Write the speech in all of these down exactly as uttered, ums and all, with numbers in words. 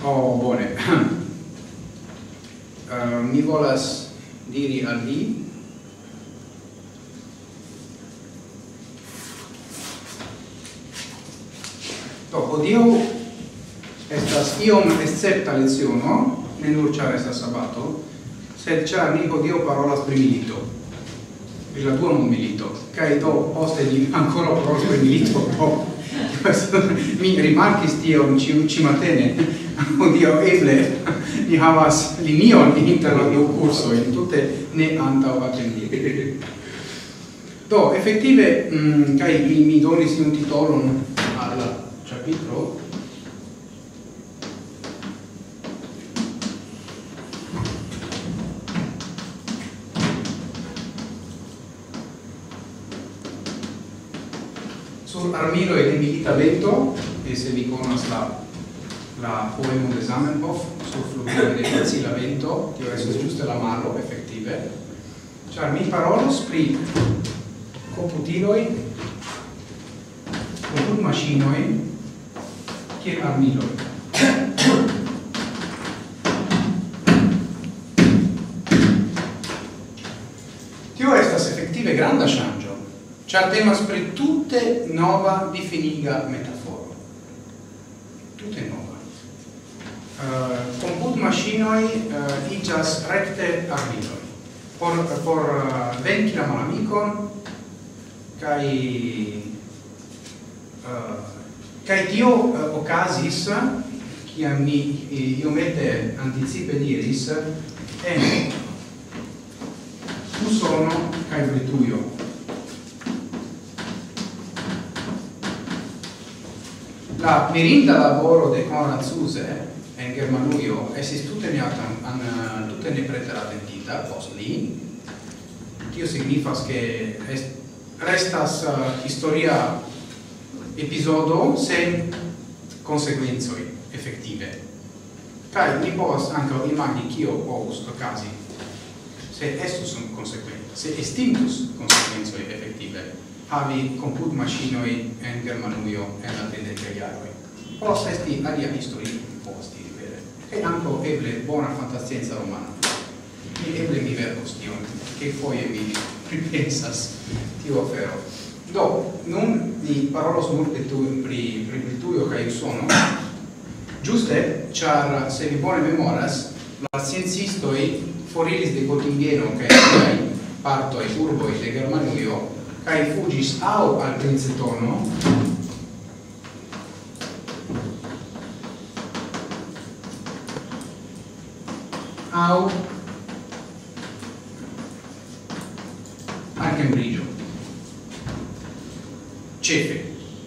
Oh, bone. Uh, mi volas diri al vi do hodiaŭ estas iom escepta leciono, ne nur ĉar estas sabato, sed ĉar ni hodiaŭ parolas pri milito, pri la dua mondmilito, kaj do poste ni ancora parolas pri milito. Oh. Mi rimarkis tion ĉiumatene. Hodiaŭ eble ni havas linion inter la du kursoj, tute ne antaŭatendite. Do, efektive, mm, kaj mi, mi donis iun titolon al la ĉapitro. Sur armiloj de milita vento, e se vi konas la la poemo de Zamenhof sur flugiloj de facila vento, tio estas ĝuste la malo, efektive. Ĉar mi parolos pri komputiloj, komputmaŝinoj kiel armiloj. Tio estas efektive granda ŝanĝo, ĉar temas pri tute nova difiniga metaforo. Tute nova. Uh, komputmaŝinoj uh, iĝas rekte armiloj por por uh, venki la malamikon kaj uh, kaj tio uh, okazis, kiam ni iomete anticipe diris, en Usono kaj Britujo. La mirinda laboro de Konrad Zuse en Germanujo estis tute ne an tute ne preteratentita post li. Tio signifas ke restas uh, historia episodo sen konsekvencoj efektive. Kaj ni povas ankaŭ imagi kio povus okazi se estus konsekventa, se estintus konsekvencoj efektive havi komputmaŝinoj en Germanujo en la tridekaj jaroj. Povas esti alia historio, povas diri vere. Kaj ankaŭ eble bona fantascienca romano. Mi eble mi verkos tion, kelkfoje mi pripensas tiu afero. Do, nun ni parolos multe pri pri Britujo kaj Usono. Ĝuste, ĉar se vi bone memoras, la sciencistoj foriris de Gotingeno kaj aliaj partoj, urboj de Germanujo, kaj fuĝis aŭ al Princetono, aŭ al Cambridgeo. Ĉefe.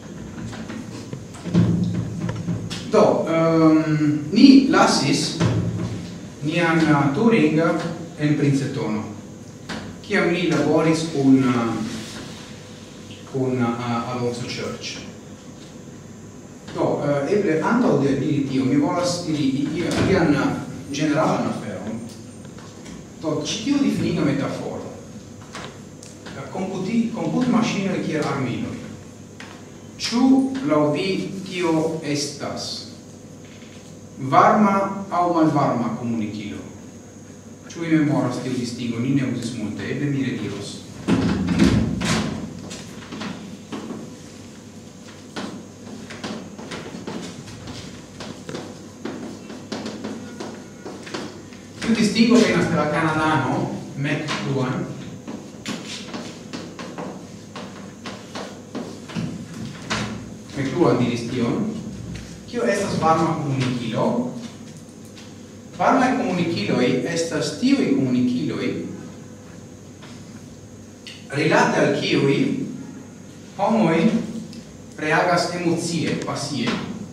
Do, um, ni lasis nian uh, Turing en Princetono, kiam ni laboris kun uh, kun uh, Alonso Church. Do, uh, eble antaŭ de diri tio, mi volas diri ian uh, generalan aferon. Do, ĉi tiu difiniga metaforo, komputmaŝinoj kiel armiloj. Ĉu laŭ vi tio estas varma aŭ malvarma komunikilo? Ĉu vi memoras tiu distingo? Ni ne uzis multe, eble mi rediros. Tiu distingo venas de la kanadano McLuhan. McLuhan diris tion. Kio estas varma komunikilo? Varmaj komunikiloj estas tiuj komunikiloj rilate al kiuj homoj reagas emocie, pasie.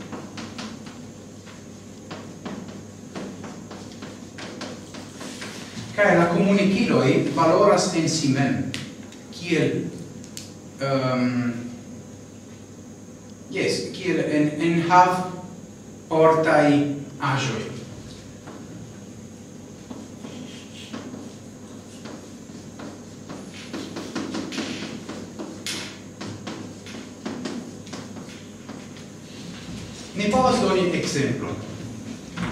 Kaj la komunikiloj valoras en si mem kiel um, yes, kiel en enhav portaj aĵoj. Ni povas doni ekzemplon.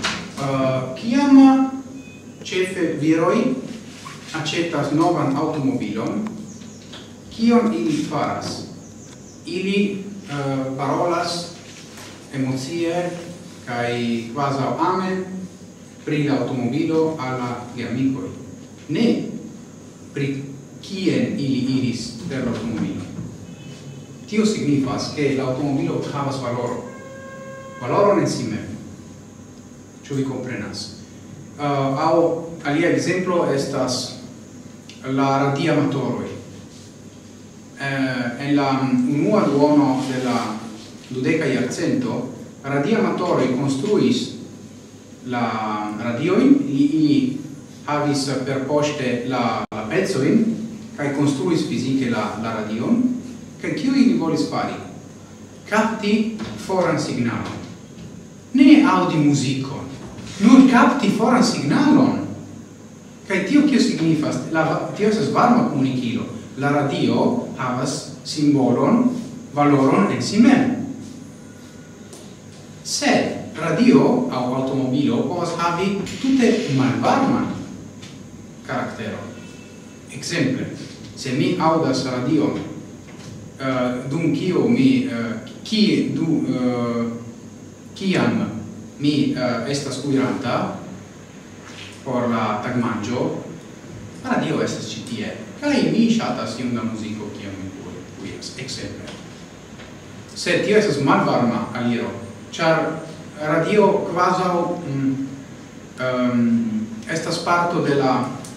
uh, kiam cefe viroi accetas novan automobilon, kion ili faras? Ili uh, parolas emocie kai quasi ame pri l'automobilo alla gli amicoi. Ne pri kien ili iris per l'automobilo. Tio signifas che l'automobilo havas valoro. Valoron en si mem. Ĉu vi komprenas? Uh, au alia exemplo estas la radiamatoroj. Uh, en la unua duono de la dudeka jarcento, radiamatoroj konstruis la radioin, ili havis per poste la, la pezzoin, kai construis fizike la, la radion, kai kiu ili volis fari? Capti foran signalon. Ne audi musicon, nur capti foran signalon. Kai tio kio signifas? La, tio estas varma komunikilo. La radio havas simbolon, valoron en si mem. Sed radio au automobilo povas havi tute malvarman karaktero. Exemple, se mi audas radion, uh, dum kio mi, uh, ki, du, uh, kiam mi uh, estas kuiranta por la tagmangio, radio estas ĉi tie, kaj mi ŝatas iom da muziko kiam mi kuiras, exemple. Sed tio estas malvarma aliro, ĉar radio quasi mm, um, estas parto de la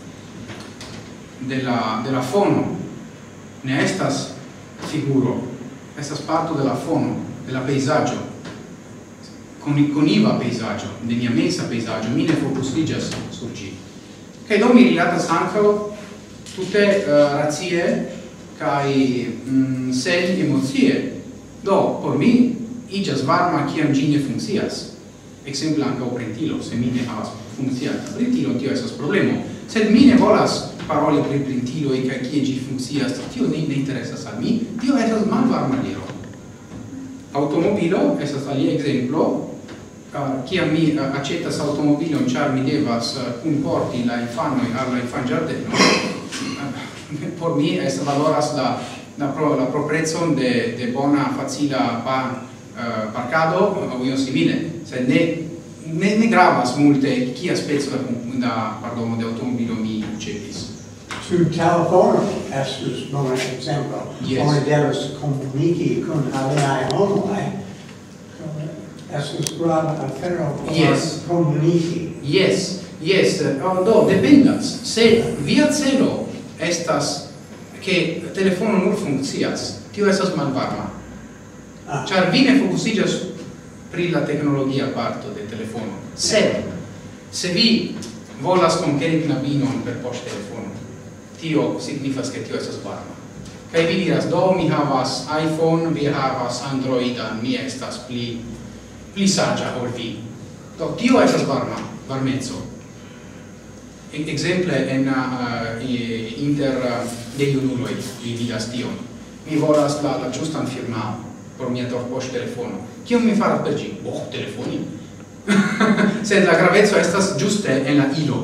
de la de la fono, ne estas figuro, estas parto de la fono, de la peisaggio, con coniva peisaggio, de mia mensa peisaggio, mi ne focusigas sur ĝi. Kaj do mi rilatas ankaŭ tute uh, racie kaj mm, sen emocie. Do por mi iĝas varma kiam ĝi ne funkcias. Ekzemple ankaŭ printilo, se mi ne havas funkcianta printilo, tio estas problemo. Sed mi ne volas paroli pri printiloj kaj kie ĝi funkcias, tio ne, ne interesas al mi, tio estas malvarma liro. Automobilo estas alia ekzemplo, uh, kiam mi uh, aĉetas automobilon, ĉar mi devas uh, kunporti la infanoj al la infanĝardeno, uh, por mi estas valoras la la pro la proprecon de de bona facila pa uh, parcado o io simile, se ne ne, ne gravas multe kia speco da, da pardono de automobilo mi ricevis. Su telefono estus bona exemplo. Yes. Oni devas komuniki kun aliaj homoj. Estus grava afero por Yes. komuniki. Yes, yes, uh, do dependas. Se via celo estas che telefono nur funkcias, tio estas malvarma. Ah. Ĉar vi ne fokusiĝas pri la teknologia parto de telefono. Sed se vi volas konkeri knabinon per poŝtelefono, tio signifas ke tio estas varma. Kaj vi diras, do mi havas iPhone, vi havas Androidan, mi estas pli pli saĝa ol vi. Do tio estas varma, varmeco. Exemple en uh, inter uh, de junuloj vi vidas tion. Mi volas la, la ĝustan firmao por mia torpoŝtelefono. Kion mi faras per ĝi? Oh, telefoni. Sed la graveco estas ĝuste en la ilo.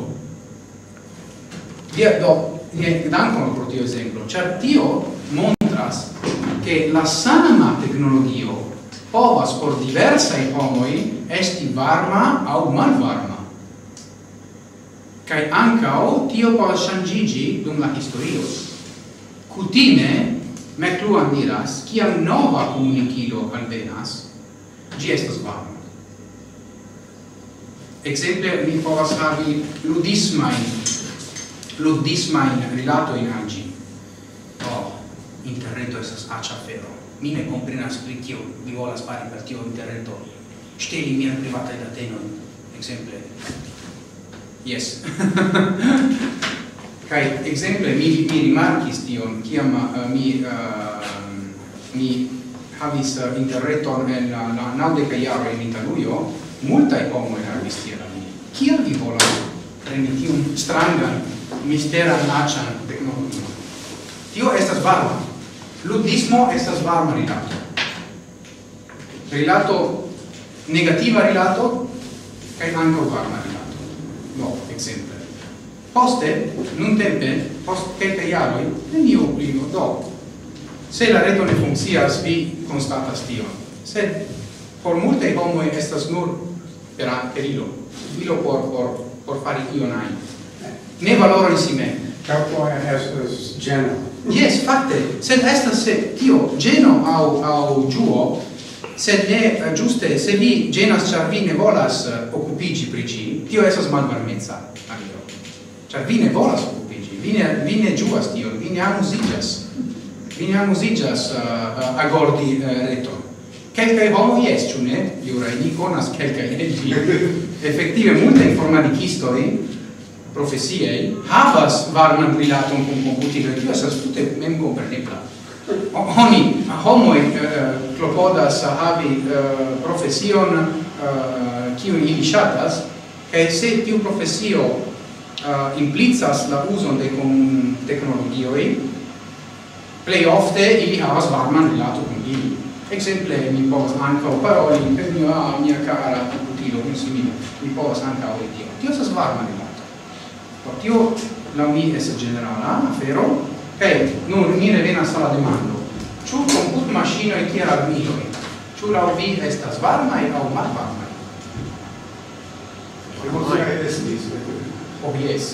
Via, do, dankon pro tio ekzemplo, ĉar tio montras ke la sama teknologio povas por diversaj homoj esti varma aŭ malvarma. Kai ancao tio povas ŝanĝiĝi dum la historio. Kutime McLuhan diras, kiam nova komunikilo alvenas, ĝi estas varma. Ekzemple mi povas havi ludismajn ludismajn rilatojn al ĝi. Oh, interreto estas aĉa afero. Mi ne komprenas pri kio vi volas fari per tio interreto. Ŝteli mian privataj datenojn, ekzemple. Yes. Kai exemple mi mi rimarkis tion kiam uh, mi uh, mi havis uh, interreton en la, la naŭdeka jaro en Italujo, multaj homoj havis tiel al mi. Kial vi volas preni tiun strangan, misteran, aĉan teknologion? Tio estas varma. Ludismo estas varma rilato. Rilato negativa rilato che anche varma rilato. No, esempio. Poste, non tempe, post kelke jaroj, neniu pli do. Se la reto ne funkcias, vi konstatas tion. Sed por multaj homoj estas nur per per ilo. Ilo por por por fari ion ajn. Ne valoro in si mem. Kelkaj estas ĝeno. Yes, fakte, sed estas se tio ĝeno aŭ aŭ ĝuo, sed ne ĝuste se vi ĝenas ĉar vi ne volas okupiĝi pri ĝi, tio estas malvarmeca aliro. Ĉar vi ne volas okupiĝi, vi ne vi ne ĝuas tion, vi ne amuziĝas. Vi ne amuziĝas uh, agordi uh, reton. Kelkaj homoj jes, ĉu ne? Juraj, ni konas kelkajn el vi. Efektive multaj informatikistoj profesiei havas varman rilaton kun komputilo, tio estas tute memkomprenebla. Oni, homoj uh, klopodas havi uh, profesion uh, kiun ili ŝatas, kaj se tiu profesio uh, implicas la uzon de kun teknologioj, plej ofte ili havas varman rilaton kun ili. Exemple, mi povas ankaŭ paroli per mia, mia cara komputilo, kun simile, mi povas ankaŭ tio. Tio estas varma rilato. Por tio, laŭ mi estas ĝenerala afero, kaj nun mi revenas al la demando. Ĉu komputmaŝinoj kiel armiloj, ĉu laŭ vi estas varmaj aŭ malvarmaj? Oh, yes.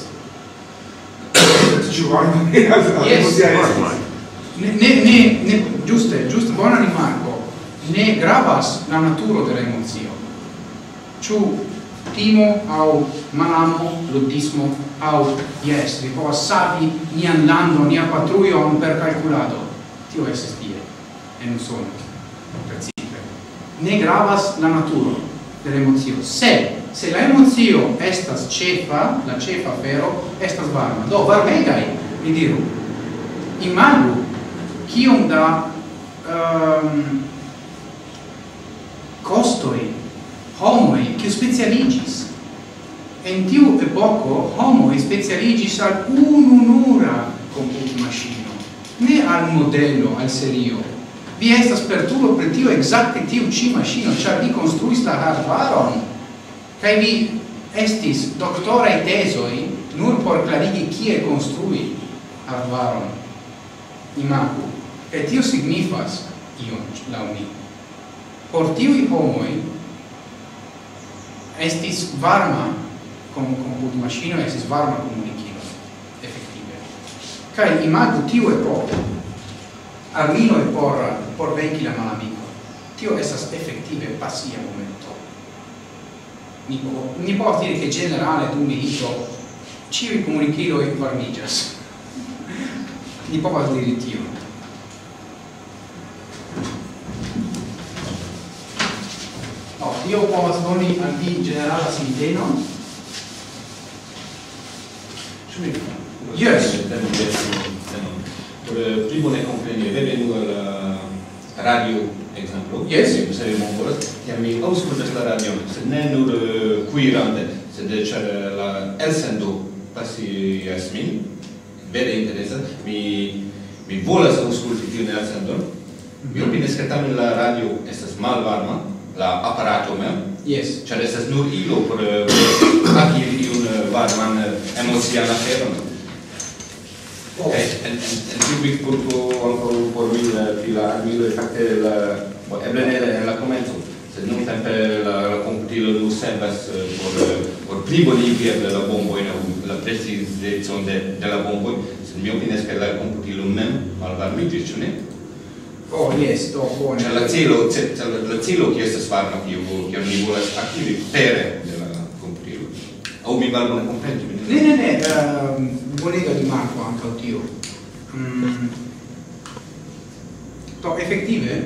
Yes. Ne, ne, ne, ne, giuste, giuste, bona rimarco. Ne gravas la naturo de la emozio. Ĉu timo aŭ malamo, ludismo aŭ yes, vi povas savi nian landon, nia patrujon per kalkulado. Tio estas tie, en Usono, precipe. Ne gravas la naturo de la emozio. Se, se la emozio estas ĉefa, la ĉefa afero, estas varma. Do, varmegaj, mi diru. Imagu, kiom da um, costoi homoi che specialigis. En tiu epoko homoi specialigis al ununura computmaŝino, ne al modello, al serio. Vi estas pertulo per tio exacte tiu ĉi maŝino, ĉar vi konstruis la hardvaron, kaj vi estis doktoraj tezoj nur por klarigi kie konstrui hardvaron. Imagu, e tio signifas ion laŭ mi. Por tiuj homoj estis varma komputmaŝino, estis varma komunikilo, efektive. Kaj imagu tiu epoko, armiloj por por venki la malamikon. Tio estas efektive pasia momento. Ni, ni povas diri che generale dum milito ĉiuj komunikiloj varmiĝas. Ni povas diri tio. Oh, io povas doni al vi generala sintenon. Yes. Por pli bone kompreni, revenu al radio ekzemplo. Yes. Se vi bonvolas, tiam mi aŭskultas la radion, sed ne nur kuirante, sed ĉar la elsendo pasias min, vere interesa, mi mi volas aŭskulti tiun elsendon. Mi opinas ke tamen la radio estas malvarma, la aparato mem. Yes. Ĉar estas nur ilo por akiri tiun varman emocian aferon. Oh. En tiu vidpunkto ankaŭ por mi pri la armiloj fakte la eble ne en la komenco, sed nuntempe la komputilo nur servas por por plibonigi eble la bombojn aŭ la precizecon de de la bomboj, sed mi opinas ke la komputilo mem malvarmiĝis, ĉu ne? Oh, yes, do bone. Ĉar la celo, la celo kiu estas varma, kiu kiu ni volas aktivi pere de la komputilo. Aŭ mi malbone komprenis? Ne, ne, ne, uh, bonega rimarco anche tio. Mm. To, effettive,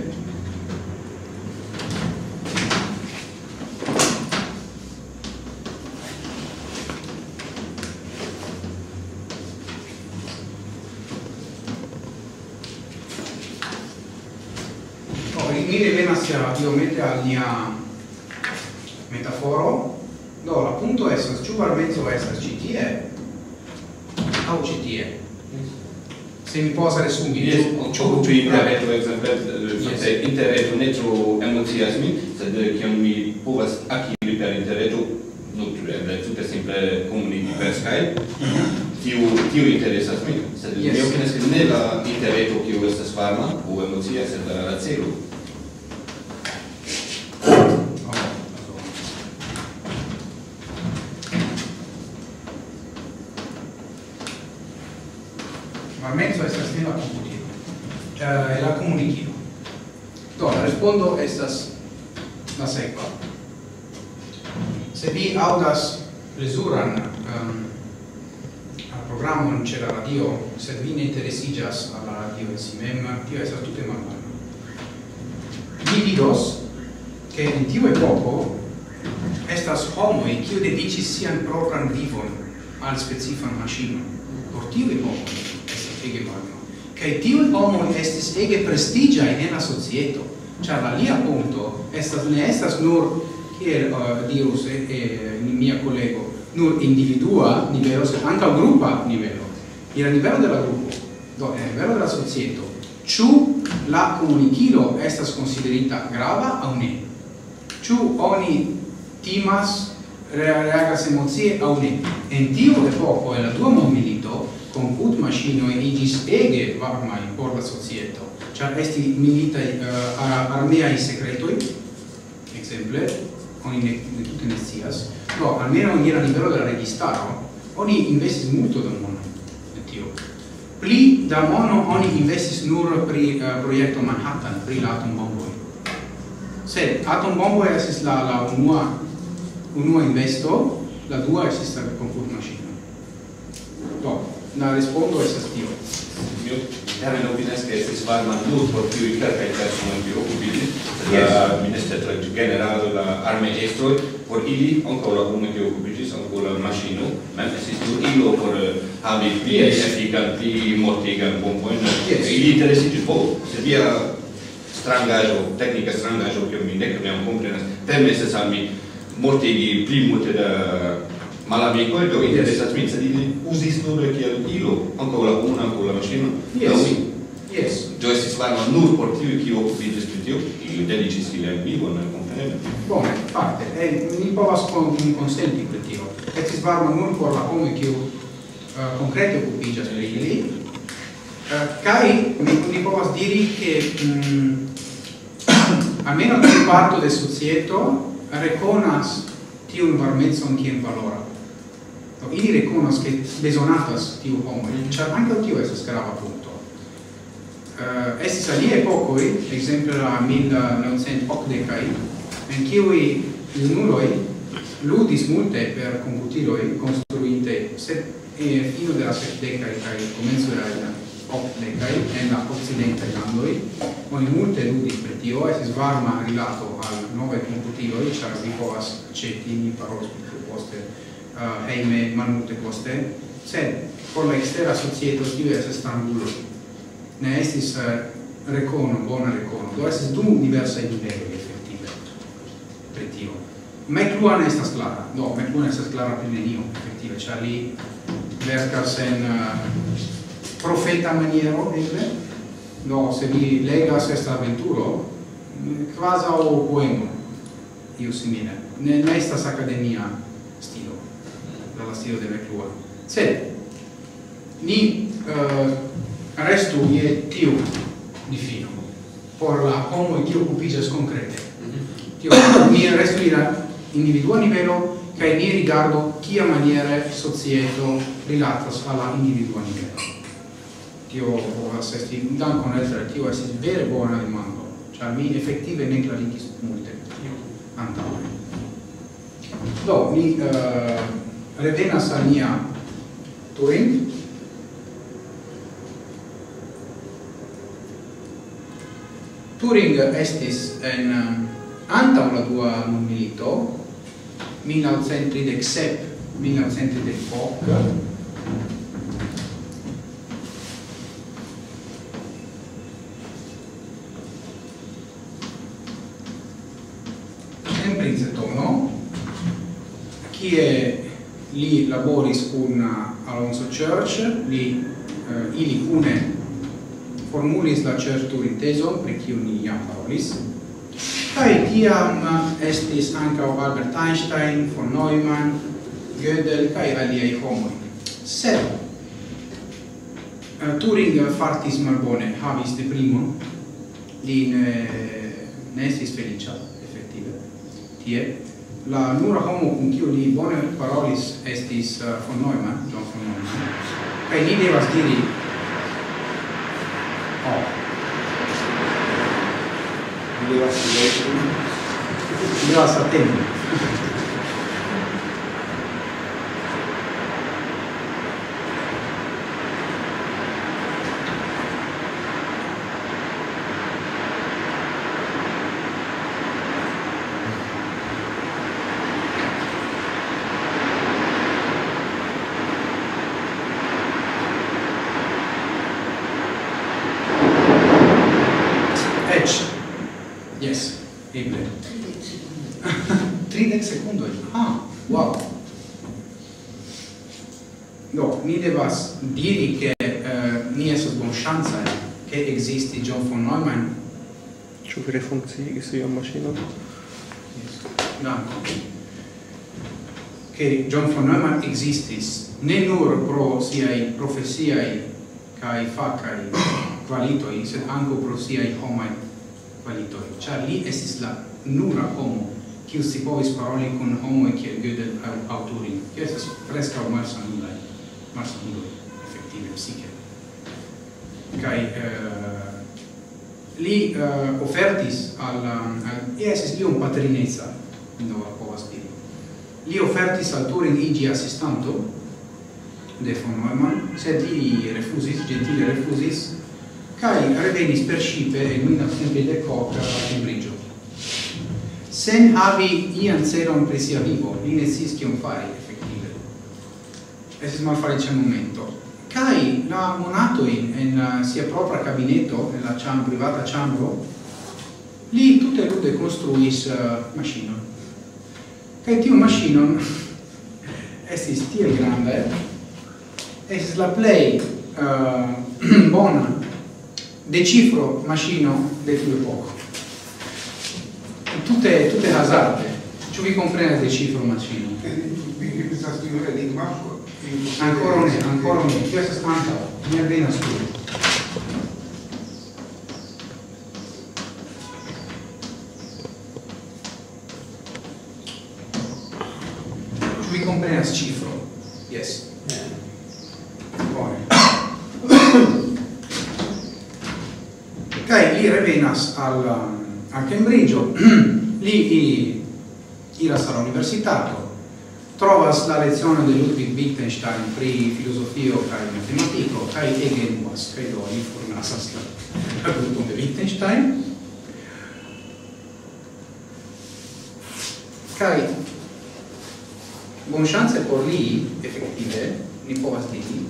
oh, mi revenas iomete al nia metaforo. Do, la punto estas, ĉu varmeco estas ĉi tie aŭ ĉi tie? Se mi povas resumi, ĉu ĉu interreto ekzemple, fakte interreto ne tro emocias min, sed kiam mi povas akiri per interreto per sempre comunichi per Skype, tiu tiu interesas min, sed Yes. mi opinias che ne la interreto kiu estas varma o emocia, sed la celo. Varmezzo estas ne la computilo, eh, la comunicilo. Do, la respondo estas la sekva. Se vi audas plezuran um, programon ĉe la radio, sed vi ne interesiĝas al la radio en si mem, tio estas tute malbona. Vi vidos ke en tiu epoko estas homoj kiu dediĉis sian propran vivon al specifan maŝino. Por tiu epoko estas ege malbona. Kaj tiuj homoj estis ege prestiĝaj en la societo, ĉar la lia punto estas ne estas nur kiel uh, dirus eh, eh, mia collego, nur individua nivelo, sed anche gruppa nivelo. Il livello della gruppo, do, il livello della societo, ciù la comunicilo estas considerita grava o ne? Ciù oni timas reagas emozie o ne? En tiu epoko, en la dua mondmilito, comput maŝinoj iĝis ege varmaj por la societo, ĉar esti militaj uh, armeaj sekretoj, ekzemple, oni ne, ne tutte ne scias, no, almeno in a livello della registaro, oni investis multo da mono in tio. Pli da mono oni investis nur pri uh, proiecto Manhattan, pri la atom bomboi. Sed atom bomboi estis la, la unua, unua investo, la dua estis la comput machine. Do, la rispondo estas tio. Io tamen opinias che estis varma nur por tiuj kelkaj personoj kiuj okupiĝis, la ministro generalo, la armeestroj, por ili ankaŭ la homo kiu okupiĝis, ankaŭ la maŝino, mem estis nur ilo por havi pli efikan, pli mortigan bombojn. Ili interesiĝis, ho, se via strangaĵo, teknika strangaĵo, kiun mi ne komprenas, permesas al mi mortigi pli multe da malamicoj, do interesas min, sed ili uzis nur kiel ilo, ankaŭ la una, ankaŭ la maŝino. Yes. Yes. Do estis varma nur por tiuj kiuj okupiĝis pri tio, ili dediĉis ilian vivon, kompreneble. Bone, fakte, e mi povas kon konsenti pri tio. Estis varma nur por la homoj kiuj uh, konkrete okupiĝas pri ili. Uh, kaj mi, mi povas diri ke mm, almeno tiu parto de societo rekonas tiun varmecon kiel valora. Do, ili rekonas ke bezonatas tiu homoj, ĉar ankaŭ tio estas grava punkto. Uh, estis alie epokoj, ekzemple la mil novcent okdekaj, en kiuj junuloj ludis multe per komputiloj konstruinte sed eh, fino de la sepdekaj kaj komenco de la okdekaj en la okcidentaj landoj, oni multe ludis per tio, estis varma rilato al novaj komputiloj, ĉar vi povas aĉeti, mi parolos pli poste, uh, hejme malmulte koste, sed por la ekstera societo tio estas stranguloj. Ne estis uh, recono, bona recono. Do estis du diversaj niveloj efektive pri tio. McLuhan estas klara. Do, McLuhan estas klara pri nenio efektive, ĉar li verkas en uh, profeta maniero, eble. Do, se vi legas esta aventuro, kvazaŭ poemo, iu simile. Ne, ne estas akademia stilo, la stilo de McLuhan. Sed, ni uh, restu je tiu difino por la homo kiu okupiĝas konkrete. Tio ni restu la individua nivelo kaj ni rigardu kia maniere societo rilatas al la individua nivelo. Tio povas esti dankon altre, tio estis vere bona demando, ĉar mi efektive ne klarigis multe antaŭe. Do, ni uh, revenas al nia Turing. Turing estis en uh, antaŭ la dua mondmilito, mil novcent tridek sep - mil novcent tridek ok, en Princetono, kie li laboris kun Alonzo Church, li, uh, ili kune formulis la Church-Turing-tezon, pri kiu ni jam parolis. Kaj tiam estis ankaŭ Albert Einstein, von Neumann, Gödel kai aliai homoi. Se uh, Turing fartis malbone havis de primo, li ne, ne estis felicia, effettive, tie. La nura homo con kiu li bone parolis estis uh, von Neumann, John von Neumann, kai li devas diri oh. Li devas diri Li devas attendi. Yes, eble. tridec secundoi. Ah, wow. No, ni devas diri che uh, ni esas bon chance che existi John von Neumann. Ĉu vere funkciigis iom maŝinon? Yes. Danko. Che John von Neumann existis ne nur pro siai profesiai kai facai qualitoi, sed anco pro siai homai qualitoi. Char li estis la nura homo kiu si povis paroli kun homoi kiel Gödel aŭ Turing, kiu estas preskaŭ malsanulaj, malsanuloj, efektive, psike. Kaj uh, li uh, ofertis al, al li estis iom patrineca, do povas diri. Li ofertis al Turing igi assistanto de von Neumann, sed li refusis, gentile refusis, kai revenis per scipe en millenovecentodec a Cambridge. Sen havi ian celon pri sia vivo, li ne sciis kion fari, effektive. Estis malfeliĉa momento. Kai la monatojn en uh, sia propra kabineto, en la ĉam, privata ĉambro, li tute lude konstruis uh, maŝinon. Kai tiu maŝinon estis tiel granda, estis la plej uh, bona decifro maschino de tiu epoko. Tutte, tutte hazarde. Ĉu vi komprenas decifro maschino? Vi pensas scrivere l'enigmato? Ancora ne, ancora ne. Tio estas antaŭ. Mi alvenas tuj. Ĉu vi komprenas cifro? Yes. Bone. Kai li revenas al, al Cambridge, li iras al universitato, trovas la lezione de Ludwig Wittgenstein pri filosofio kai matematiko, kai ege enuas, kai do li forlasas la, la grupon de Wittgenstein. Kai bon chance por li, effettive, ni povas diri,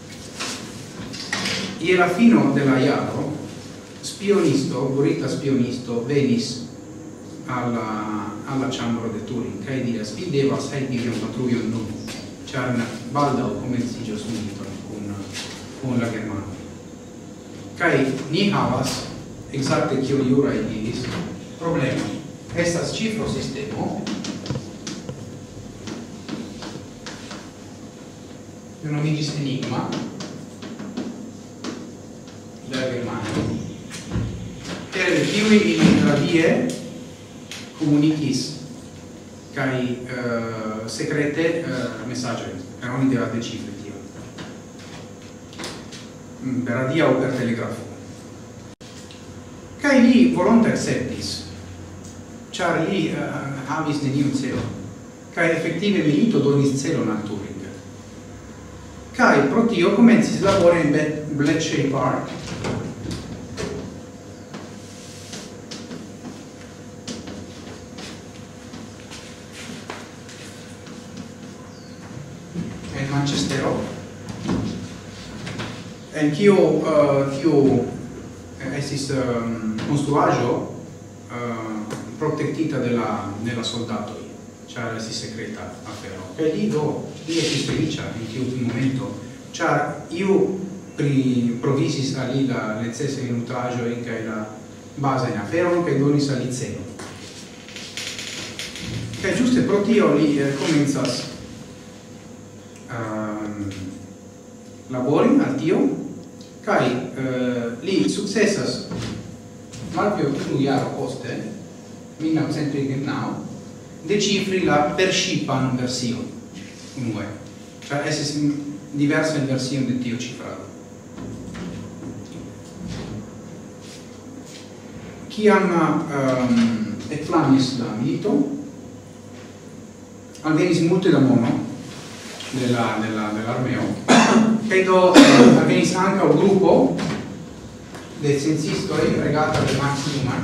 ie la fino de la jaro, spionisto, burita spionisto, venis alla, alla ĉambro de Turing, kaj diras, vi devas helpi vian patrujon nun, ĉar baldaŭ komenciĝos milito kun, kun la germanoj. Kaj ni havas, ekzakte kiel Juraj diris, problemon. Estas cifrosistemo, kiu nomiĝis Enigma, la germanoj. Per kiuj ili intravie komunikis kaj uh, sekrete uh, mesaĝojn, kaj oni devas decifri tion. Per radia aŭ per telegrafo. Kaj li volonte akceptis, ĉar li uh, havis neniun celon. Kaj efektive milito donis celon al Turing. Kaj pro tio komencis labori en Bletchley Park. Manchestero, en kiu uh, kiu estis um, konstruaĵo uh, protektita de la de la soldatoj, ĉar estis sekreta afero. Kaj li do li estis feliĉa en tiu momento, ĉar iu pri provisis al li la necesajn nutraĵojn kaj la bazajn aferojn kaj donis al li celon. Kaj ĝuste pro tio li eh, komencas um, labori al tio, kai uh, li successas malpio unu jaro poste, millenovecentonaŭ, decifri la pershipan version unue, cioè esses diversa in versione de tio cifrado. Kiam um, ekflamis la milito, alvenis multe da mono della della dell'armeo, kaj do uh, alvenis ankaŭ grupo de censistoj regata de Max Newman.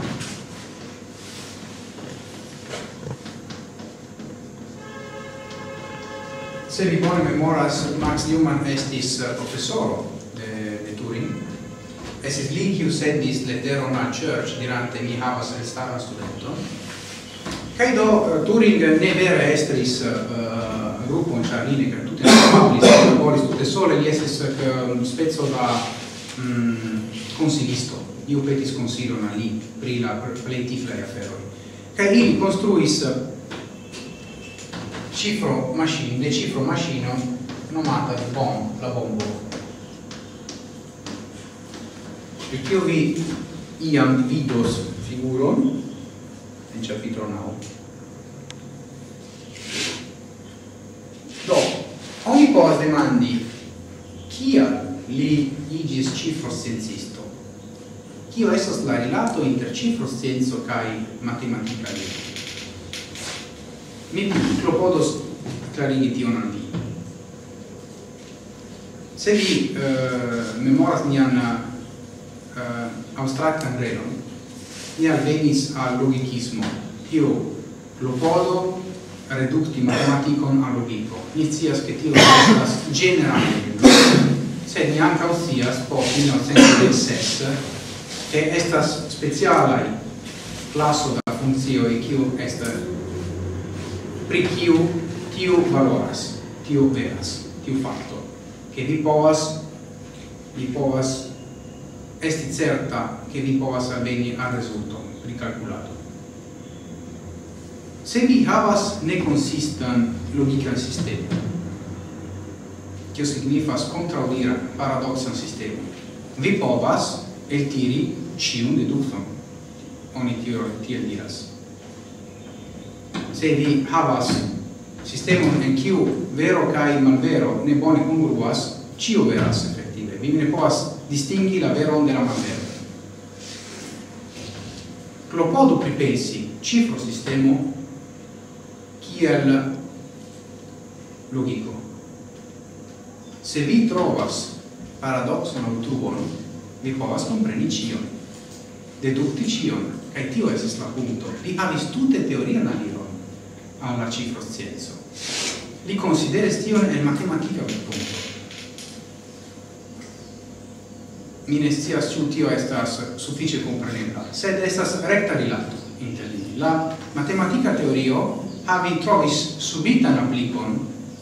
Se vi bone memoras, Max Newman estis uh, professoro de, de Turin. Estis li kiu sendis letteron al Church dirante mi havas elstaran studenton. Kaj do uh, Turing ne vere estris uh, grupon, ĉar li ne tute kapablis, laboris tute sole, li estis uh, speco da mm, konsilisto. Iu petis konsilon al li pri la plej tiflaj aferoj. Kaj ili konstruis cifro machine, de cifro machino nomata bomb, la bombo. E che vi iam vidos figuron in capitolo nau. Do, ogni povas demandi kial li igis cifro scienzisto? Kio estas la rilato inter cifro scienzo kai matematika li? Mi klopodos klarigi tion al vi. Se vi uh, memoras nian uh, abstraktan relon, ni alvenis al logikismo. Tio klopodo redukti matematikon al logiko. Ni scias ke tio estas ĝenerale, sed ni ankaŭ scias post millenovecentodeksep ke estas specialaj klaso da funkcioj kiu estas pri kiu tiu valoras, tiu veras, tiu fakto, ke vi povas vi povas esti certa ke vi povas alveni al rezulto pri kalkulado. Se vi havas nekonsistan logikan sistemon, kio signifas kontraŭdira paradoksan sistemon, vi povas eltiri ĉiun dedukton. Oni tiel diras. Se vi havas sistemon en kiu vero kaj malvero ne bone kongruas, ĉio veras efektive. Vi ne povas distingi la veron de la malvero. Klopodu pripensi cifrosistemo kiel logiko. Se vi trovas paradokson aŭ truon, vi povas kompreni ĉion, dedukti ĉion, kaj tio estas la punkto. Li havis tute teorian aliron al la cifroscienco. Li konsideris tion en matematika vidpunkto. Mi ne scias ĉu tio estas sufiĉe komprenebla, sed estas rekta rilato inter ili. La matematika teorio havi trovis subitan aplikon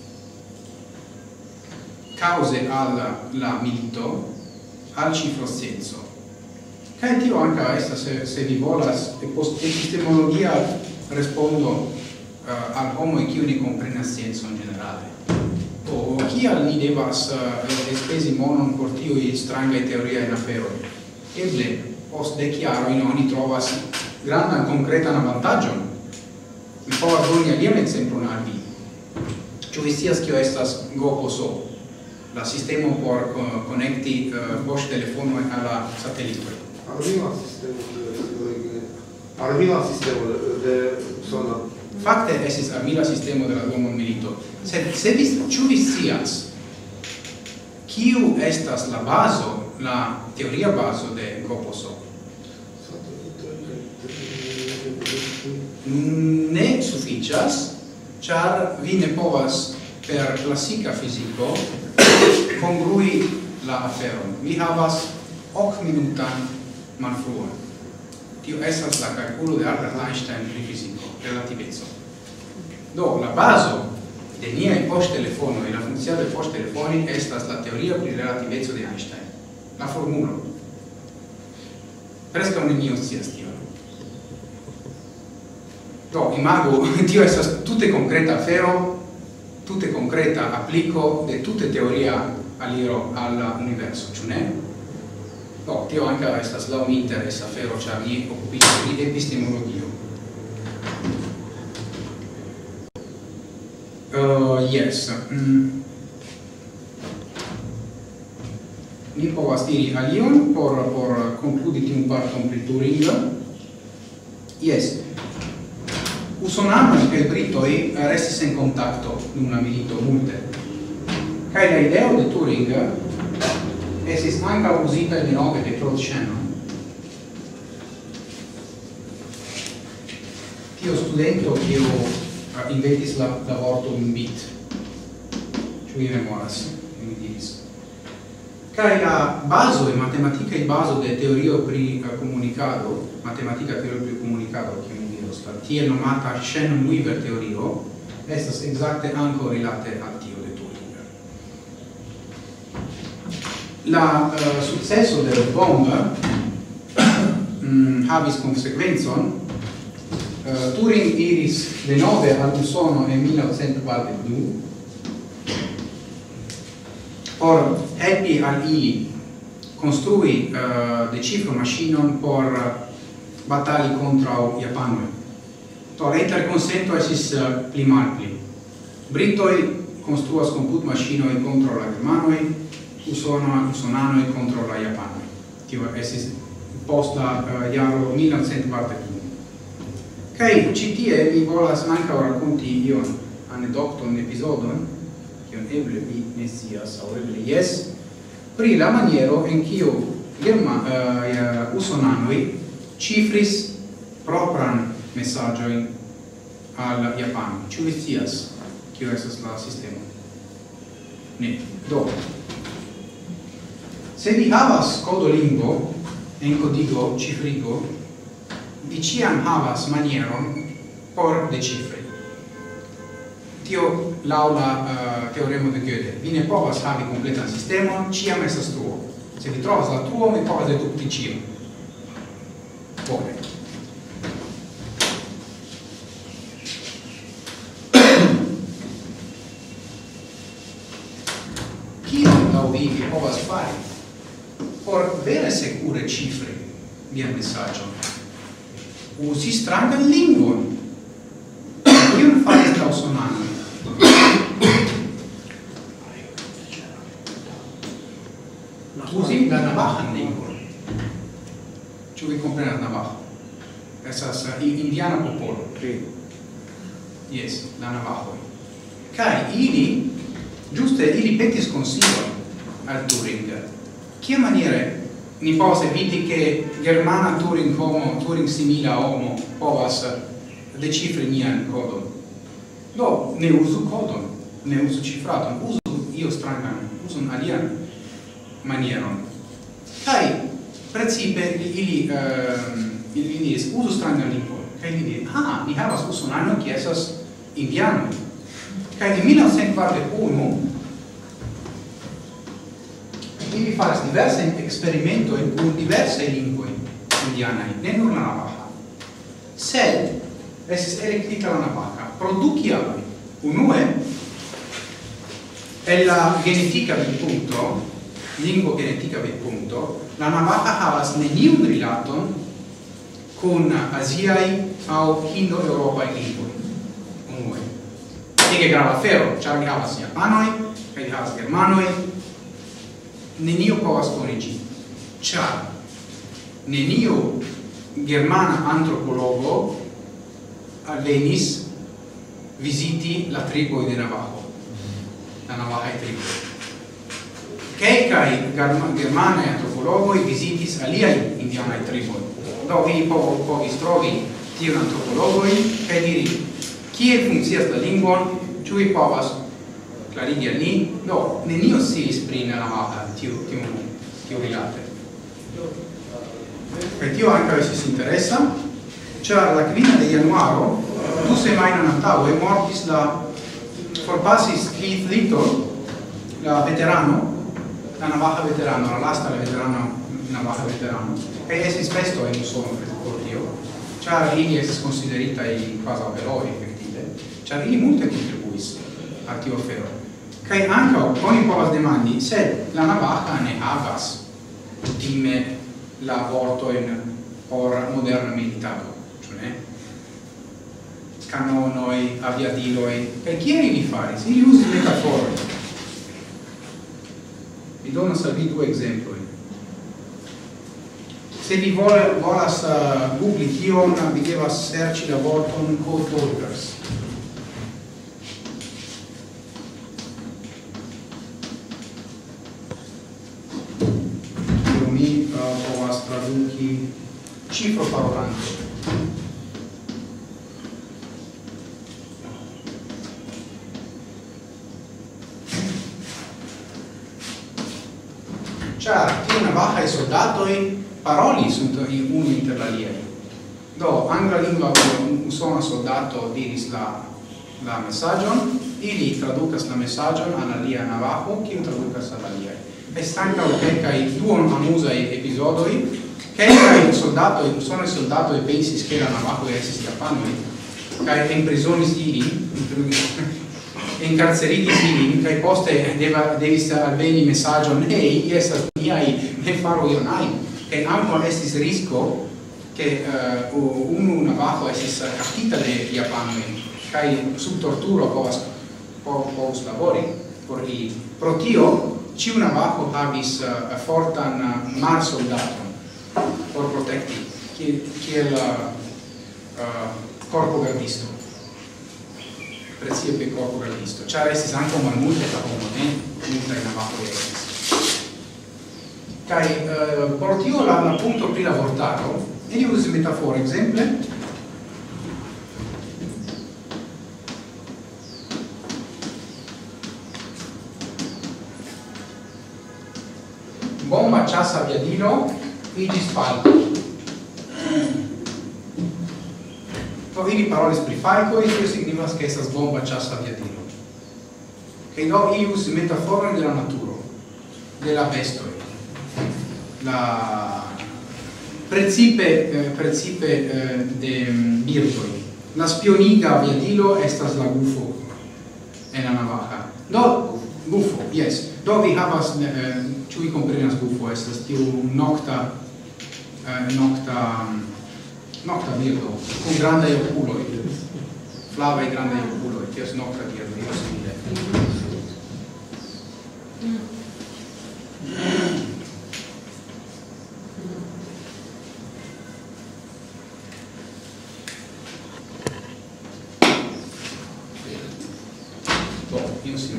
cause al la milito al cifroscienco. Kaj tio ankaŭ estas, se, se vi volas, epistemologia respondo uh, al homoj kiuj ne komprenas sciencon ĝenerale. O kial ni devas uh, elspezi monon por tiuj strangaj teoriaj aferoj? Eble post dek jaroj oni trovas grandan konkretan avantaĝon. Mi povas doni alian ekzemplon al vi. Ĉu vi scias kio estas GoPoSo? La sistema por uh, connecti uh, voce telefono alla satellite. Arriva il sistema arriva il sistema de sono Fakte estis armila sistemo de la dua mondmilito. Sed se vi ĉu vi scias kiu estas la bazo, la teoria bazo de GoPoSo? Ne sufiĉas, ĉar vi ne povas per klasika fiziko congrui la aferon. Vi havas ok minutan malfruon. Tio estas la calculo de Albert Einstein pri fiziko, relativeco. Do, la bazo de niaj poŝtelefonoj, la funkcio de poŝtelefoni estas la teoria pri relativeco de Einstein. La formulo. Preskaŭ neniu scias tion. Do, imagu, tio estas tute konkreta afero, tutte concreta applico de tutte teoria all'iro all'universo, cioè ne? No, tio anche estas la un interesse a fero, cioè mi occupito di epistemologia. Uh, yes. Mm. Mi povas diri alion por, por concluditi un parton pri Turing. Yes. Usonanoj kaj britoj restis en kontakto dum la milito multe. Kaj la ideo de Turing estis ankaŭ uzita denove de Claude Shannon. Tio studento kiu inventis la, la vorton bit. Ĉu vi memoras? Mi diris. Kaj la bazo e matematica e bazo de teorio pri comunicado, matematica teorio pri comunicado, kiu mi diros, la tiel nomata Shannon-Weaver teorio, estas exacte ankaŭ rilate al tio de Turing. La uh, successo de bomb mm, havis konsekvencon. Uh, Turing iris denove al Usono en mil novecent kvardek du por helpi al ili construi uh, de cifro machinon por batali contra Japanoi. To la interconsento esis uh, pli malpli. Britoi construas comput machinoi contra la Germanoi, Usono, Usonanoi contra la Japanoi. Tio esis post la uh, jaro mil novecent kvardek du. Kai ci tie mi volas ankaŭ rakonti ion anekdoton episodon, kiun eble vi ne scias aŭ eble jes, pri la maniero en kiu germa uh, usonanoj cifris propran mesaĝojn al Japano. Ĉu vi scias kio estas la sistemo? Ne. Do, se vi havas kodolingvo, enkodigo, cifrigo, vi ciam havas manieron por decifri. Tio laŭ la uh, teoremo de Gödel. Vi ne povas havi kompletan sistemon, ciam estas truo. Se vi trovas la truo, vi povas dedukti ciam. Bone. Kion laŭ vi vi povas fari por vere sekure cifri vian mesaĝon? Usi strangan lingvon. Kion faris la usonanoj? Usi la navajan lingvon. Ĉu vi komprenas navajo? Estas uh, indiana popolo. Yes, la navajoj. Kaj ili, ĝuste ili petis konsilon al Turing. Kiamaniere ni povas eviti che germana Turing homo, Turing simila homo povas decifri nian kodon. Do, ne uzu kodon, ne uzu cifraton, uzu io strangan, uzu alian manieron. Kai precipe ili uh, ili diris uzu strangan lingvon. Kai ili diris, ah, ni havas usonanon kiu estas indiano. Kai en mil novecent kvardek unu ili faras diverse experimento in kun diverse lingvoj indianaj, ne nur la navaja. Sed estis elektita la navaja pro du kialoj. Unue, en la genetika vidpunkto, lingvo genetika vidpunkto, la navaja havas neniun rilaton kun aziaj aŭ hindo-eŭropaj lingvoj. Unue. Ege grava afero, ĉar vi havas japanoj kaj vi havas germanoj. Nenio povas konigi, ĉar nenio germana antropologo alvenis viziti la triboj de Navajo, la navajaj triboj. Kelkaj germanaj antropologoj vizitis aliajn indianaj triboj. Do vi povis trovi tiun antropologojn kaj diri, kiel funkcias la lingvon, ĉu vi povas clarigi al ni? Do, nenio sciis pri la navaja tiu tiu rilate. Kaj tio ankaŭ estis interesa, ĉar la kvina de januaro, du semajnon antaŭe, mortis la forpasis Keith Little, la veterano, la navaja veterano, la lasta la veterana navaja veterano, kaj estis festo en Usono por tio, ĉar ili estis konsideritaj kvazaŭ heroj efektive, ĉar ili multe kontribuis al tio afero. Kai anche oni povas demandi se la navaja ne havas kutime la vorto in por moderna militado, ĉu ne? Kanonoj, aviadiloj, kaj kiel ili faris? Ili uzis metaforojn. Vi donas al vi du ekzemplojn. Se vi vole, volas uh, googli tion, vi devas serĉi la vorton code talkers. Tio mi uh, povas traduki cifro parolanto. Ĉar tiu navaja soldatoj paroli sunt unu inter la aliaj. Do, angla lingua usona soldato diris la, la messagion, ili traducas la messagion al alia navajo, kiu traducas al aliaj. Est ankaŭ kelkaj duon amuzaj episodoj, kelkaj soldatoj, usonaj soldatoj pensis ke la navajo estis japanoj, kaj enprizonis ilin, encarcerigis ilin, kaj poste deva, devis alveni messagion, hei, estas miaj, ne faru ion ajn. Che anche estis risco che uh, unu navajo estis captita de japanoj kaj sub torturo povas povus labori por ili. Pro tio ĉiu navajo havis uh, fortan uh, marsoldaton por protekti kiel uh, uh, korpogardisto. Precipe korpogardisto. Ĉar estis ankaŭ malmulte da homo, ne? Multaj navajoj estis. Kai uh, por tio la, la punto pri la vortaro, ili uzis metafore, exemple, bomba ĉasa aviadilo iĝis falko. Do ili parolis pri falkoj, tio signifas ke estas bomba ĉasa aviadilo. Kaj do ili uzis metaforon de la naturo, de la bestoj. La precipe eh, precipe eh, de birdoj. La spioniga aviadilo estas la gufo en la navaja. Do gufo, yes. Do vi havas eh, ĉu vi komprenas gufo estas tiu nokta eh, nokta nokta birdo kun grandaj okuloj. Flavaj grandaj okuloj, tio estas nokta birdo, simile. Io sì.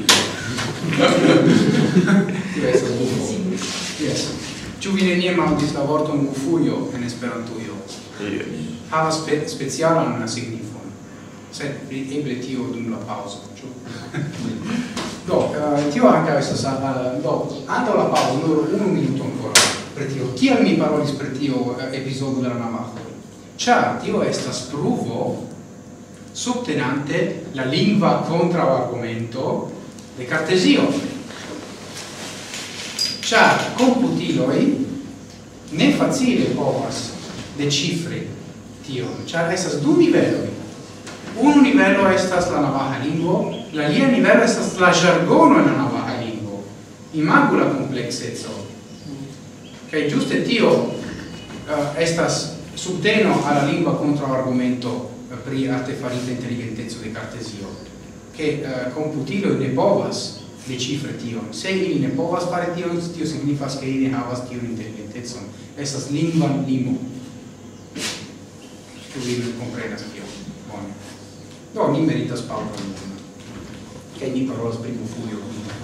Questo yes. Ĉu vi neniam aŭdis la vorton gufujo en Esperantujo? Havas spe specialan signifon. Sed eble tio dum la paŭzo, ĉu? Do, uh, tio ankaŭ estas uh, do, antaŭ la paŭzo nur unu minuto ancora pri tio. Kial mi parolis pri tio uh, epizodo de la navajo? Ĉar tio estas pruvo subtenante la lingua contraargumento de Cartesio. Ĉar computiloj ne facile povas decifri tion, ĉar estas du niveloj. Unu nivelo estas la navaja lingvo, la alia nivelo estas la ĝargono en la navaja lingvo. Imagu la komplekseco. Kaj ĝuste tio uh, estas subteno al la lingua contraargumento pri artefarita intelligentezo de Cartesio, che uh, computiloj ne povas decifri tion. Se ili ne povas fari tion, tio signifas ke ili ne havas tiun intelligentecon. Estas lingvan limo. Ĉu vi komprenas tion? Bone. Do, ni meritas paŭzon. Kaj ni parolas pri gufujo.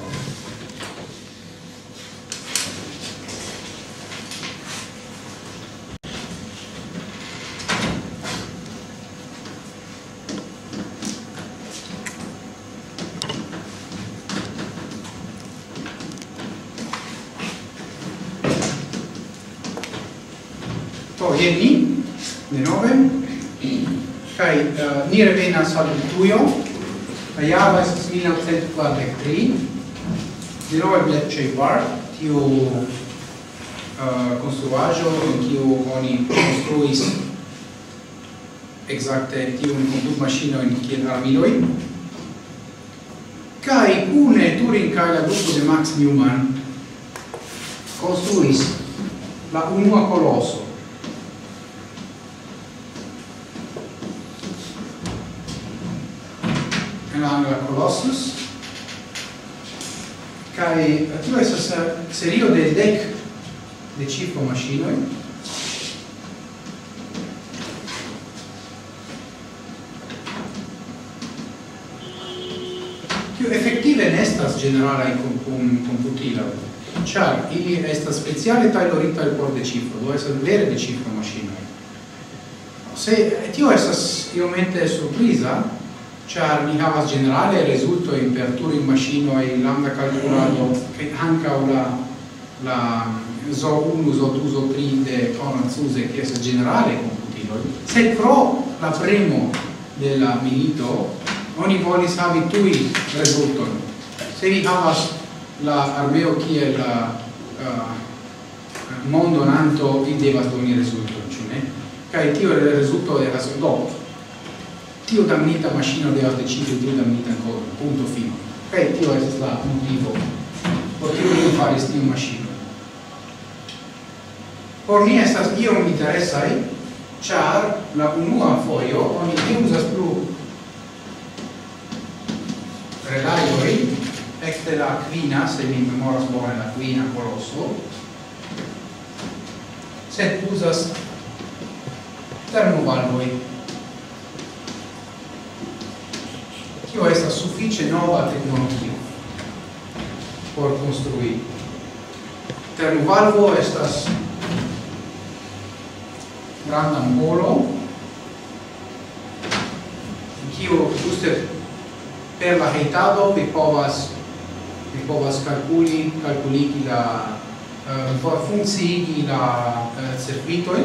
Ni, de nove, kai uh, ni revenas al Britujo, la jaro estas mil novecent kvardek tri, de nove Bletchley Park, tiu uh, konstruaĵo en kiu oni konstruis ekzakte tiun kondukmaŝinojn kiel armiloj. Kai cune Turing kai la gruppo de Max Newman construis la unua colosso. En la angla Colossus. Kai tio estas serio de dec de cifro machinoi. Tio effettive nestas generala in computilo. Char ili estas speciale tailorita por de cifro, do estas vere de cifro machinoi. Se tio estas iomete surpriza, char ni havas generale rezulto in per Turing machinoi lambda calculado che anca la la zo uno, zo due, zo tre de Konrad-Zuse che è generale computilo. Se pro la premo della milito oni volis havi tui rezulton. Se vi havas la armeo kiel la uh, mondo nanto vi devas doni rezulton, ĉu ne? Kaj tio el rezulto devas do. Tio damnita maŝino devas decidi tio damnita ancora, punto fino. Kaj tio estas la motivo por kio oni faris tiun maŝinon. Por mi estas iom interesaj, ĉar la unua fojo oni ne uzas plu relajoj ekde la kvina, se mi memoras bone la kvina koloso, sed uzas termovalvoj. Tio estas sufiĉe nova teknologio por konstrui. Termovalvo estas granda molo, kiu ĝuste per la heitado vi povas vi povas kalkuli kalkuligi la uh, funkciigi la uh, circuitojn.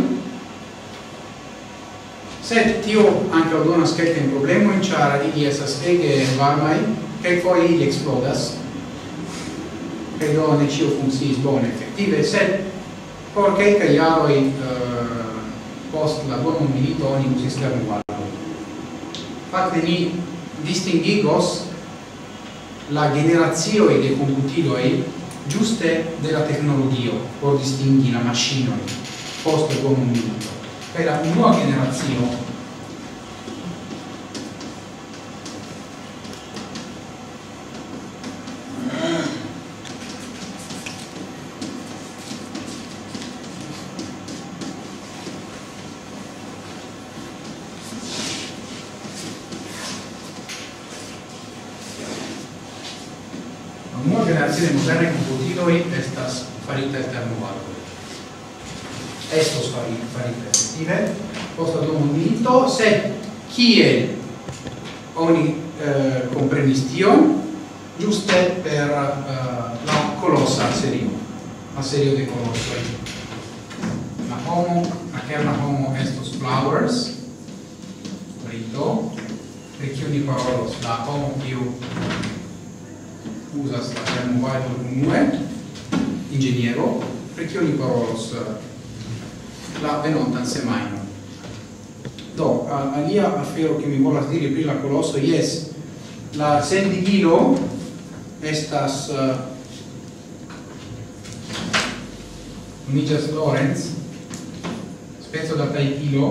Sed tio ankaŭ donas kelkajn problemojn, ĉar ili estas ege varmaj, kelkfoje ili eksplodas, kaj do ne ĉio funkciis bone efektive, sed por kelkaj jaroj uh, post la dua mondmilito oni uzis termovalvojn. Fakte ni distingigos la generazione de computiloi giuste della tecnologia por distingui la machinoi post il buon minuto. Per la nuova generazione generazione moderna computiloi estas farita el termovalvoj. Estos farita effettive, post la dua mondmilito, sed kiel oni eh, komprenis tion, ĝuste per uh, la kolosa serio, la serio de kolosoj. La homo, la kerna homo estos flowers, rito, pri kiu ni parolos, la homo kiu uzas la termovalvoj unue, inĝeniero, pri kio ni parolos la venontan semajnon. Do, alia afero che mi volas diri pri la koloso, jes, la sendigilo estas uh, nomiĝas Lorenz, speco da tajpilo,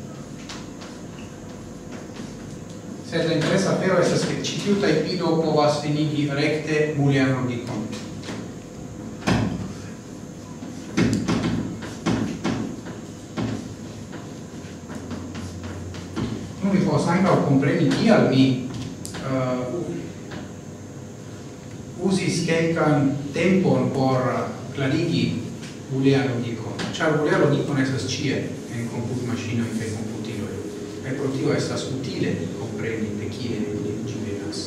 sed la interesa afero estas ke ĉi tiu tajpilo povas finigi rekte boolean logikon. Mi povas ankaŭ kompreni kial mi uh, uzis kelkan tempon por klarigi boolean logikon, ĉar boolean logikon estas ĉie en komputmaŝinoj kaj komputiloj, kaj pro tio estas utile kompreni de kie ĝi venas.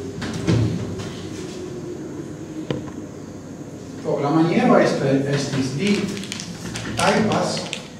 Do, la maniero estis vi tajpas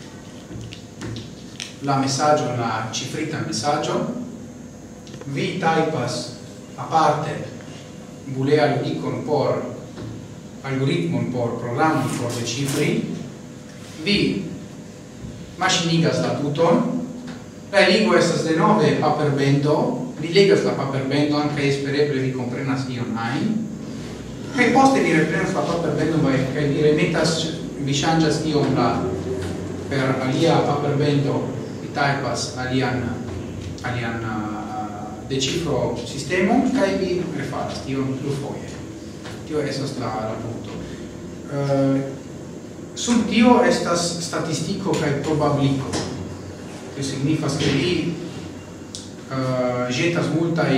la messaggio, la cifrita messaggio, vi typas aparte boolean logikon por algoritmon por programon por decifri, vi maŝinigas la tuton, la ligo estas denove paperbendo, li legas la paperbendon kaj espereble vi komprenas ion ajn, kaj poste vi reprenas la paperbendon kaj vi remetas, vi ŝanĝas iom la per alia paperbendo vi tajpas alian alian uh, decifro sistemon kaj vi refaras tion plurfoje. Tio estas la, la punkto. Uh, sub tio estas statistiko kaj probabiliko. Tio signifas ke vi uh, ĵetas multaj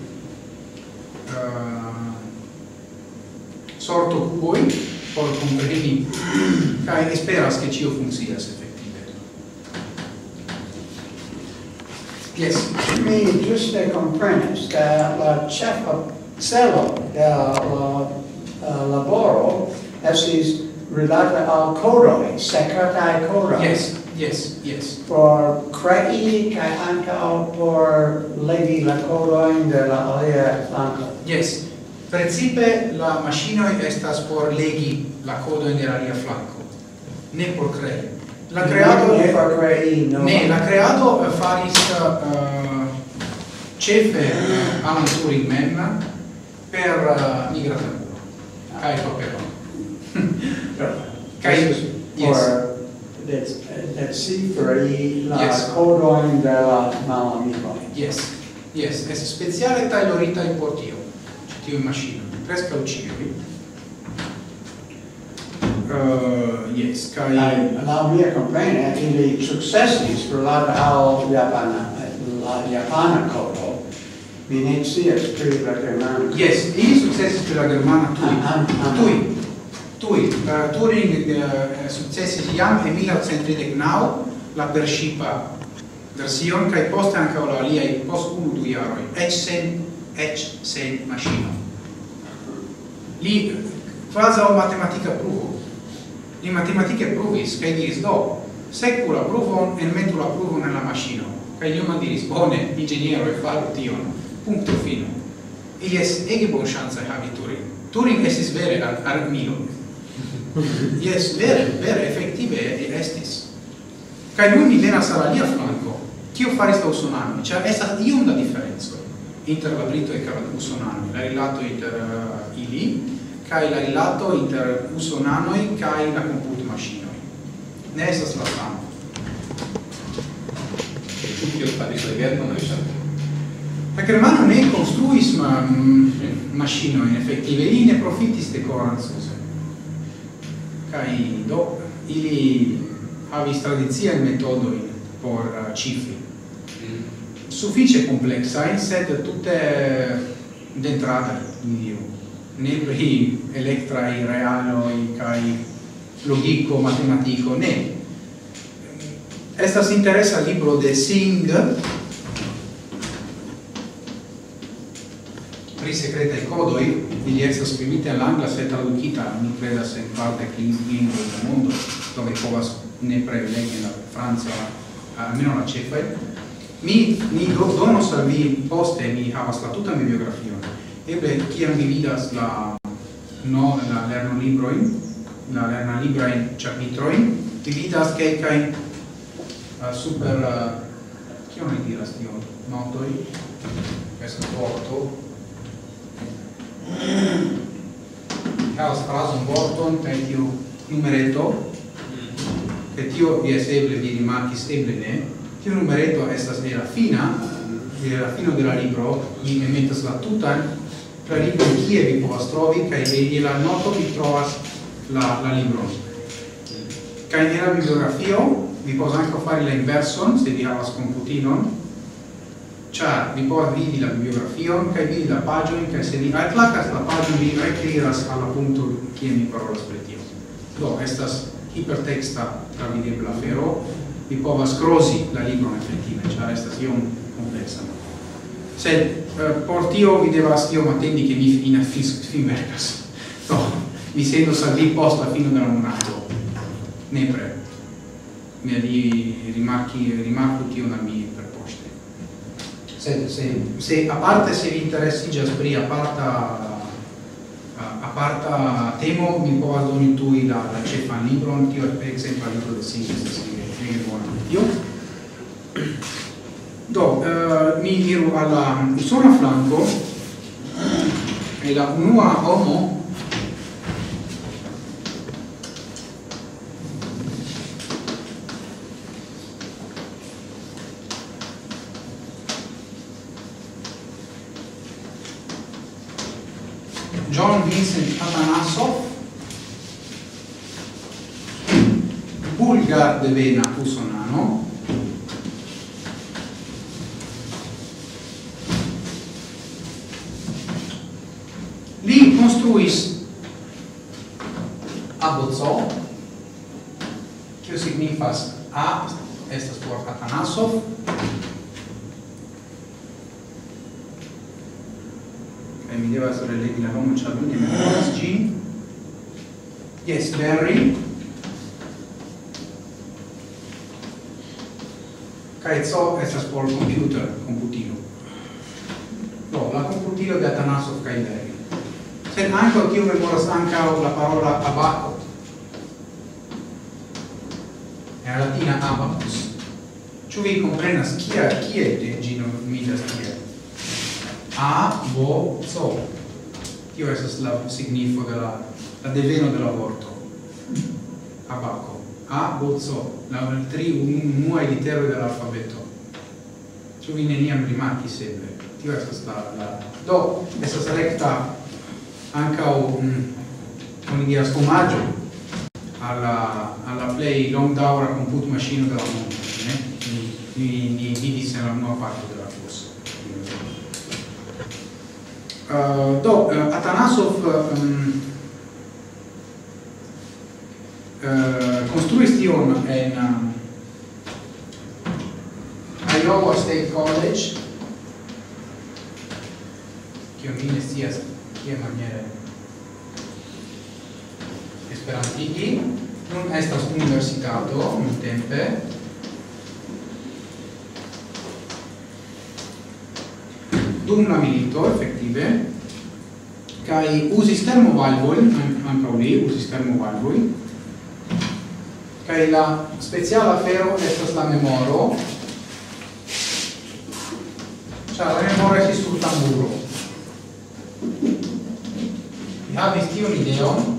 uh, sorto kuboj por kompreni kaj esperas ke ĉio funkcias efektive. Yes. Mi ĝuste komprenis ke la ĉefa celo de la uh, laboro estis rilata al kodoj, sekretaj kodoj. Yes, yes, yes. Por krei kaj ankaŭ por legi la kodojn de la alia flanko. Yes. Precipe la maŝinoj estas por legi la kodojn de la alia flanko, ne por krei. La kreado ne por krei, no. Ne, la kreado faris uh, ĉefe uh, Alan Turing mem per uh, nigra tablo kaj papero. Kaj yes. Decifri la Yes. kodojn de la malamikoj. Yes. Yes, es speciale tailorita in por tio. Tio maŝino, preskaŭ ĉiuj. Uh, yes, kaj La mia komprene ili sukcesis rilate al japana la japana kodo. Mi ne scias pri la germana. yes, ili sukcesis per la germana tuj. Ah, ah, ah. Tuj. Tuj. Uh, Turing uh, sukcesis jam en mil novecent tridek naŭ la pershipa version kaj poste ankaŭ la aliaj post unu du jaroj, eĉ sen eĉ sen maŝino. Li kvazaŭ matematika pruvo. Li matematike pruvis kaj diris do, sekvu la pruvon, enmetu la pruvon en la maŝino. Kaj Newman diris, bone, inĝenieroj faru tion. Punkto fino. Ili estis ege bonŝancaj havi Turing. Turing estis vere armilo. Yes, vere, vere, efektive estis. Kaj nun mi venas al alia flanko. Kio faris la usonanoj? Ĉar estas iom da diferencoj inter la britoj kaj la usonanoj. La rilato inter uh, ili kaj la rilato inter usonanoj kaj la komputmaŝinoj. Ne estas la samo. Kiel faris la germanoj ŝajne? La germano ne konstruis ma maŝinojn efektive, ili ne profitis de Coran-Zuse. Kaj do ili havis tradiciajn metodojn por uh, cifri. Sufiĉe kompleksaj, sed tute d'entradaj, mi diru. Ne pri elektraj realoj kaj logiko, matematiko, ne. Estas interesa libro de Singh pri sekretaj kodoj, ili estas skribita en la angla, sed tradukita, mi kredas, en kvardek lingvoj del mondo, do vi povas nepre legi en la franca, almeno la ĉefaj. Mi, mi donos al vi poste, mi havas la tutan bibliografion. Eble, kiam vi vidas la, no, la lernolibrojn, la lernolibrajn ĉapitrojn, vi vidas kelkajn uh, super, uh, kion oni diras tio, notoj, estas vorto. Havas frazon vorton kaj tiu numereto, kaj tio jes eble vi rimarkis, eble ne. Tiu numereto estas de la fina, de la fino de la libro, vi metas la tutan, la libro kie vi povas trovi, kaj je la noto vi trovas la, la libron. Kaj en la bibliografio, vi povas ankaŭ fari la inverson, se vi havas komputinon, ĉar vi povas vidi la bibliografion, kaj vidi la paĝojn, kaj se vi alklakas la paĝon, vi rekliras al la punkto kie mi parolas pri tio. Do, estas hiperteksta travidebla afero, vi povas krozi la libron efektive, ĉar estas iom kompleksa. Sed uh, por tio vi devas iom atendi ke mi fina finverkas. Do, mi sendos al vi post la fino de la monato. Nepre. Mi vi rimarki rimarku tion al mi per poŝte. Sed se se aparte se vi interesiĝas pri aparta aparta temo, mi povas doni tuj la la ĉefan libron, tio per ekzemplo la libro de Singh estas ege bona tio. Do, uh, mi iru alla usona flanco e la unua homo John Vincent Atanasov, bulgar devena usonano, li construis abozzo, che signifas A estas por Atanasov, e mi deve essere leggi la nome c'è lui ne memoras G. Yes, Berry. Kai so estas por computer, computilo. No, la computilo de Atanasov kai Berry. Sed anche io memoras anche la parola abaco. È latina abacus. Ĉu vi komprenas kia kie de ĝi nomiĝas tiel? A, bo, so. Tio estas la signifo de la, la deveno de la vorto. Abaco. A, bo, so. La tri unuaj literoj de l'alfabeto. Ĉu vi neniam rimarkis eble? Tio estas la, la... Do, estas rekta ankaŭ, mm, oni diras, omaĝo alla alla play long daŭra komputmaŝino de la mondo, ne? Ni ni ni vidis en la unua parto de la kurso. Uh, do, uh, Atanasov um, uh, construis tion en uh, Iowa State College, kion mi ne scias kie maniere esperantigi. Nun estas universitato nuntempe. Dum la milito, effettive, kai usis termovalvojn, ankaŭ li usis termovalvojn, kai la speciala afero estas la memoro, ĉar la memoro estis sur tamburo. Mi havis tiun ideon,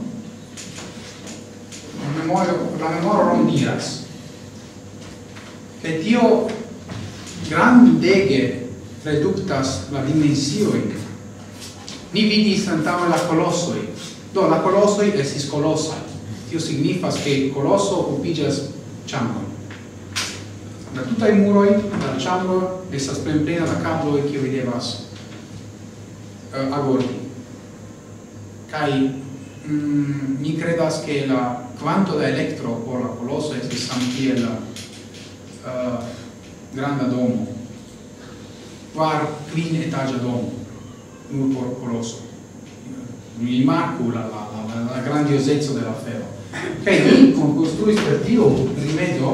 la memoro, la memoro non diras, che tio grandege reductas la dimensioi. Ni vidis antaŭe la kolossoi. Do, la kolossoi estis kolossai. Tio signifas che kolosso okupiĝas ĉambron. La tutaj muroj de la ĉambro estas plenplena da kabloj, kiuj devas uh, agordi. Kaj mm, mi credas che la quanto da elektro por la kolosso estis samkiel uh, granda domo. Kvar kvin etaĝa domo, nur por kolosso. Mi marku la, la, la, la grandiosezzo de la afero. Kaj mi konstruis per tio rimedio,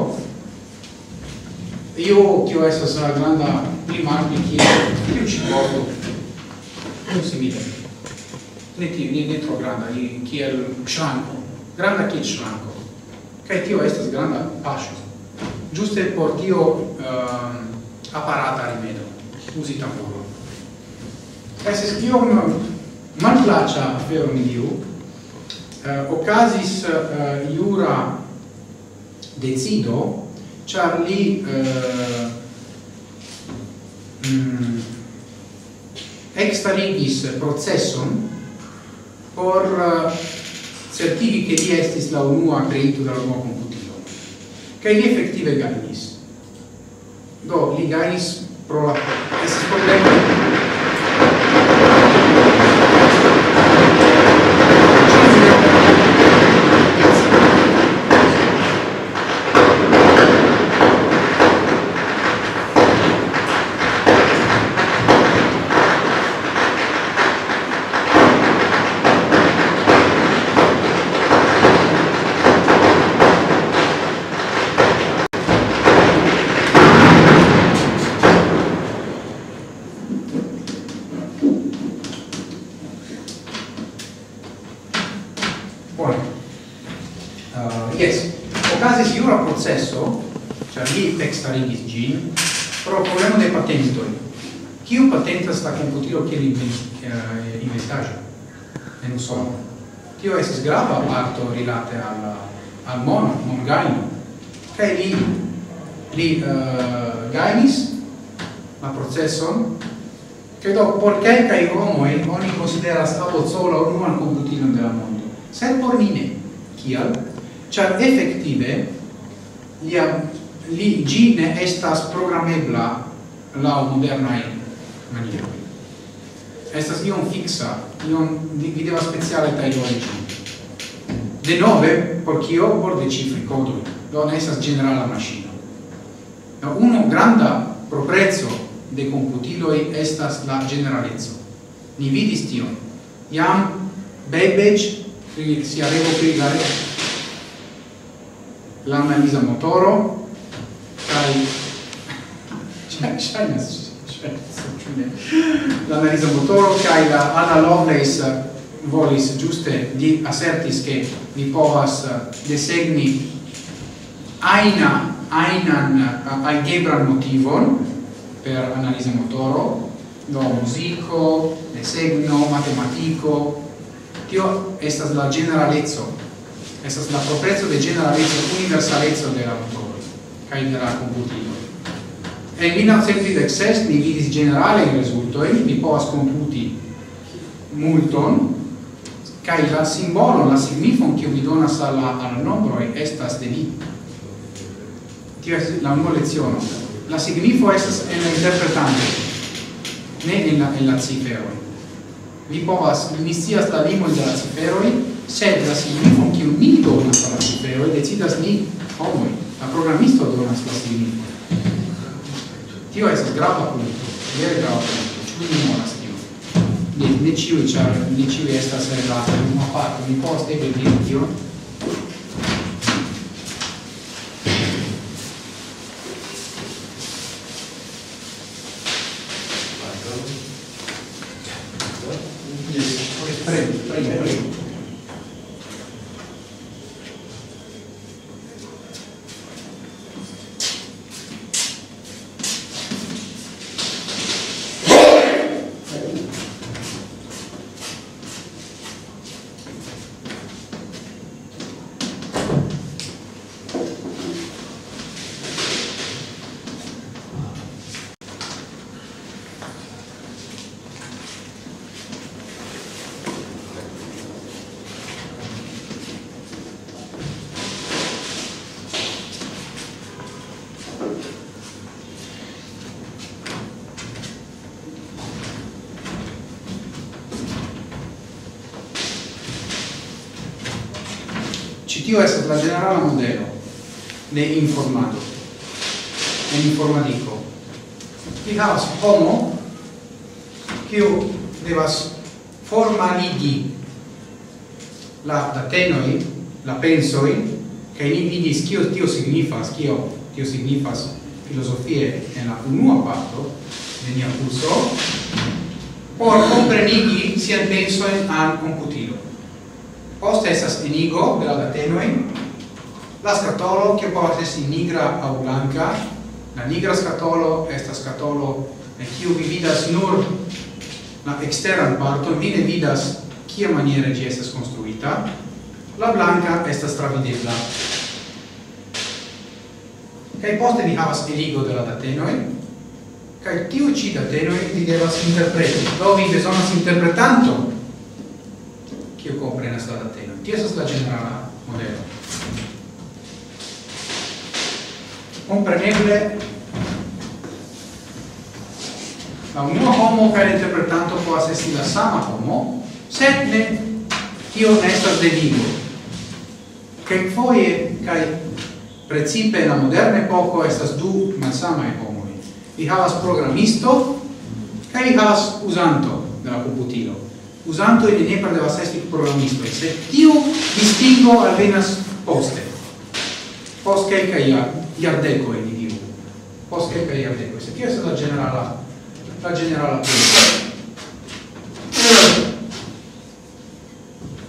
io tio estas la granda pli malpli kiel tiu ĉi pordo, non simile. Ne tiu, ne, ne tro granda, kiel ŝranko, granda kiel ŝranko. Kaj tio estas granda paŝo. Ĝuste por tio uh, aparata rimedo. Usi tamburo. Estis kiom malplaĉa afero mi diru, uh, okazis uh, jura decido, ĉar li uh, mm, ekstarigis proceson por uh, certigi che li estis la unua kreinto de la unua komputilo. Kaj li efektive gajnis. Do, li gajnis pro la estis problema. Yes, okazis jura processo, cioè li tekstarigis ĝin, Pro problema de patento. Kiu patentas la computilo kiel inventaĵo? En Usono. Tio estas grava parto rilate al al mono, mongajno. Kaj li li uh, gajnis la proceson, che do por kelkaj homoj oni konsideras Abbozzolo la unuan komputilon de la mondo. Sed por ni ne. Kial? Ĉar efektive lia li gi ne estas programebla laŭ modernaj manieroj. Estas iom fixa, iom vi devas speciale taglori ĝin. Denove, por kio? Por decifri kodojn. Do ne estas ĝenerala maŝino. No, uno granda proprezzo de computiloi estas la generalezo. Ni vidis tion. Iam Babbage, si avevo pri la l'analisa motoro, kai shainas l'analisa motoro, kai la Anna Lovelace volis giuste di assertis che vi povas desegni aina ainan algebran motivon per analisi motoro, do musico, desegno, matematico. Tio estas la generalezzo, estas la proprezzo de generalezzo, universalezzo de la motoro, kaj de la computilo. En mil novecent tridek ses ni vidis generale in rezultoj, mi povas komputi multon, kaj la simbolon, la signifon kiu vi donas al la nombroj estas de vi. Tio estas la unua leziono. La signifo estas en la interpretante, ne en la, en la ciferoj. Vi povas, ni scias la limoj de la ciferoj, sed la signifon kiu ni donas al la ciferoj decidas ni homoj. La programisto donas la signifon. Tio estas grava punto, vere grava punto. Ĉu vi memoras tion? Ne, ne ĉiuj, ĉar ne ĉiuj estas en la unua parto. Mi povas eble diri tion. Prego, prego, prego. Tio estas la generala modelo de informado, en informatico. Vi havas homo kiu devas formaligi la datenoj, la pensoj, kaj ni vidis kio tio signifas, kio tio signifas filosofie en la unua parto de nia kurso, por komprenigi sian pensojn al komputilo. Poste estas enigo de la datenoj, la skatolo, kiu povas esti nigra aŭ blanka. La nigra skatolo estas skatolo en kiu vi vidas nur la eksteran parton, vi ne vidas kiamaniere ĝi estas konstruita. La blanka estas travidebla. Kaj poste vi havas enigo de la datenoj, kaj tiu ĉi datenoj vi devas interpreti. Do vi bezonas interpretanton kiu komprenas la datenoj. Tio estas la ĝenerala modelo. Kompreneble, la unua homo kaj interpretanto povas esti la sama homo, sed ne tio ne estas devigo. Kelkfoje kaj precipe en la moderna epoko estas du malsamaj homoj. Vi havas programisto kaj vi havas uzanto de la komputilo. Uzanto ili nepre devas esti programistoj, sed tiu distingo alvenas poste. Post kelkaj jardekoj, ni diru. Post kelkaj jardekoj. Sed tio estas la ĝenerala la ĝenerala penso.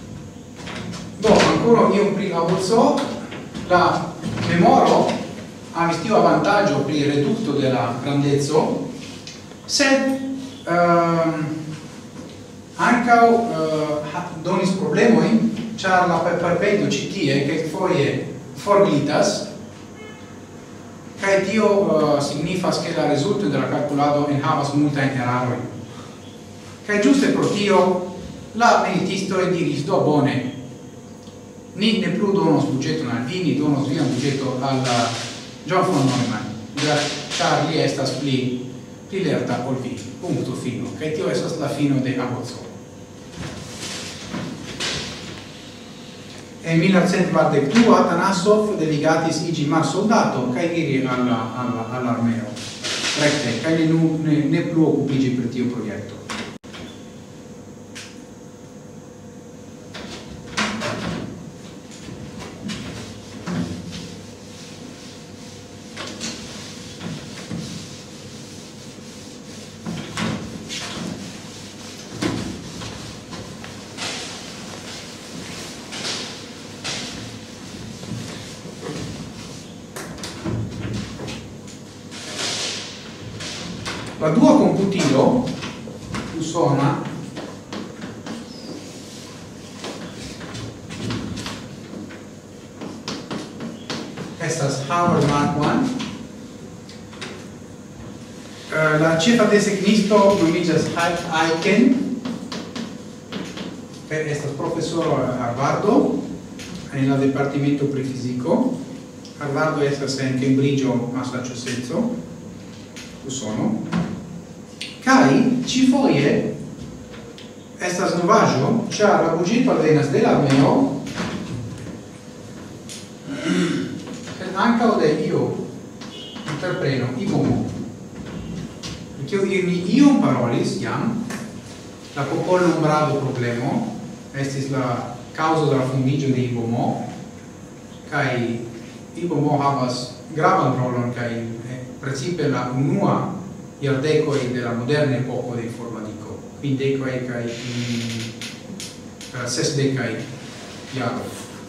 Do, ancora iom pri Abbozzo, la memoro ha stio avantaggio per il redutto della grandezza, se um, anche uh, donis problemoi, char la perpetuo citie che foie forglitas, kai tio uh, signifas che la risulto della calculado en havas multa in eraroi. Kai giuste pro tio la meditisto e diris do bone. Ni ne plu donos budgeton al vi, ni donos vian budgeto al John von Neumann, char li estas pli pli lerta ol vi. Punto fino. Kai tio estas la fino de Abozzo. En millenovecentokvardekdu Atanassov delegatis igi mar soldato kaj iri all'armeo. Recte, kaj ne, ne, ne plu occupigi per tio progetto. La dua computilo usona estas Howard Mark one. Uh, la cefa designisto nomigas Aiken, che estas professoro a Harvardo en la departamento pri fisico. Harvardo estas en Cambridge, Massachusetts, usono. Kai ci foje estas novaĵo, ĉar la budĝeto alvenas de la armeo, sed ankaŭ de io entrepreno ibomo. Kio ni iom parolis jam, la popolnombrado problemo estis la kaŭzo de la fondiĝo de ibomo, kaj ibomo havas gravan rolon kaj precipe la unua iardecoi della moderna epoko de informatico, quindecoi kai uh, sesdecai iaro.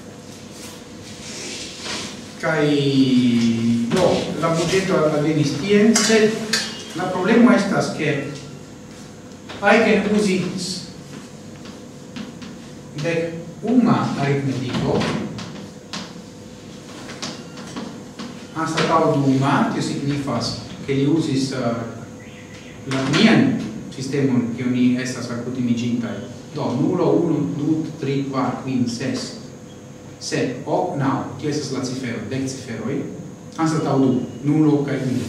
Kai no, la budgeto alvenis tie, sed la problema estas che Aiken usis dec uma aritmetico anstataŭ duma, tio signifas che li usis uh, la mian sistemon che oni estas akutimiĝintaj. Do nulo, unu, du, tri, kvar, kvin, ses, sep, ok, naŭ, tio estas la cifero, dek ciferoj, anstataŭ du, nulo kaj unu.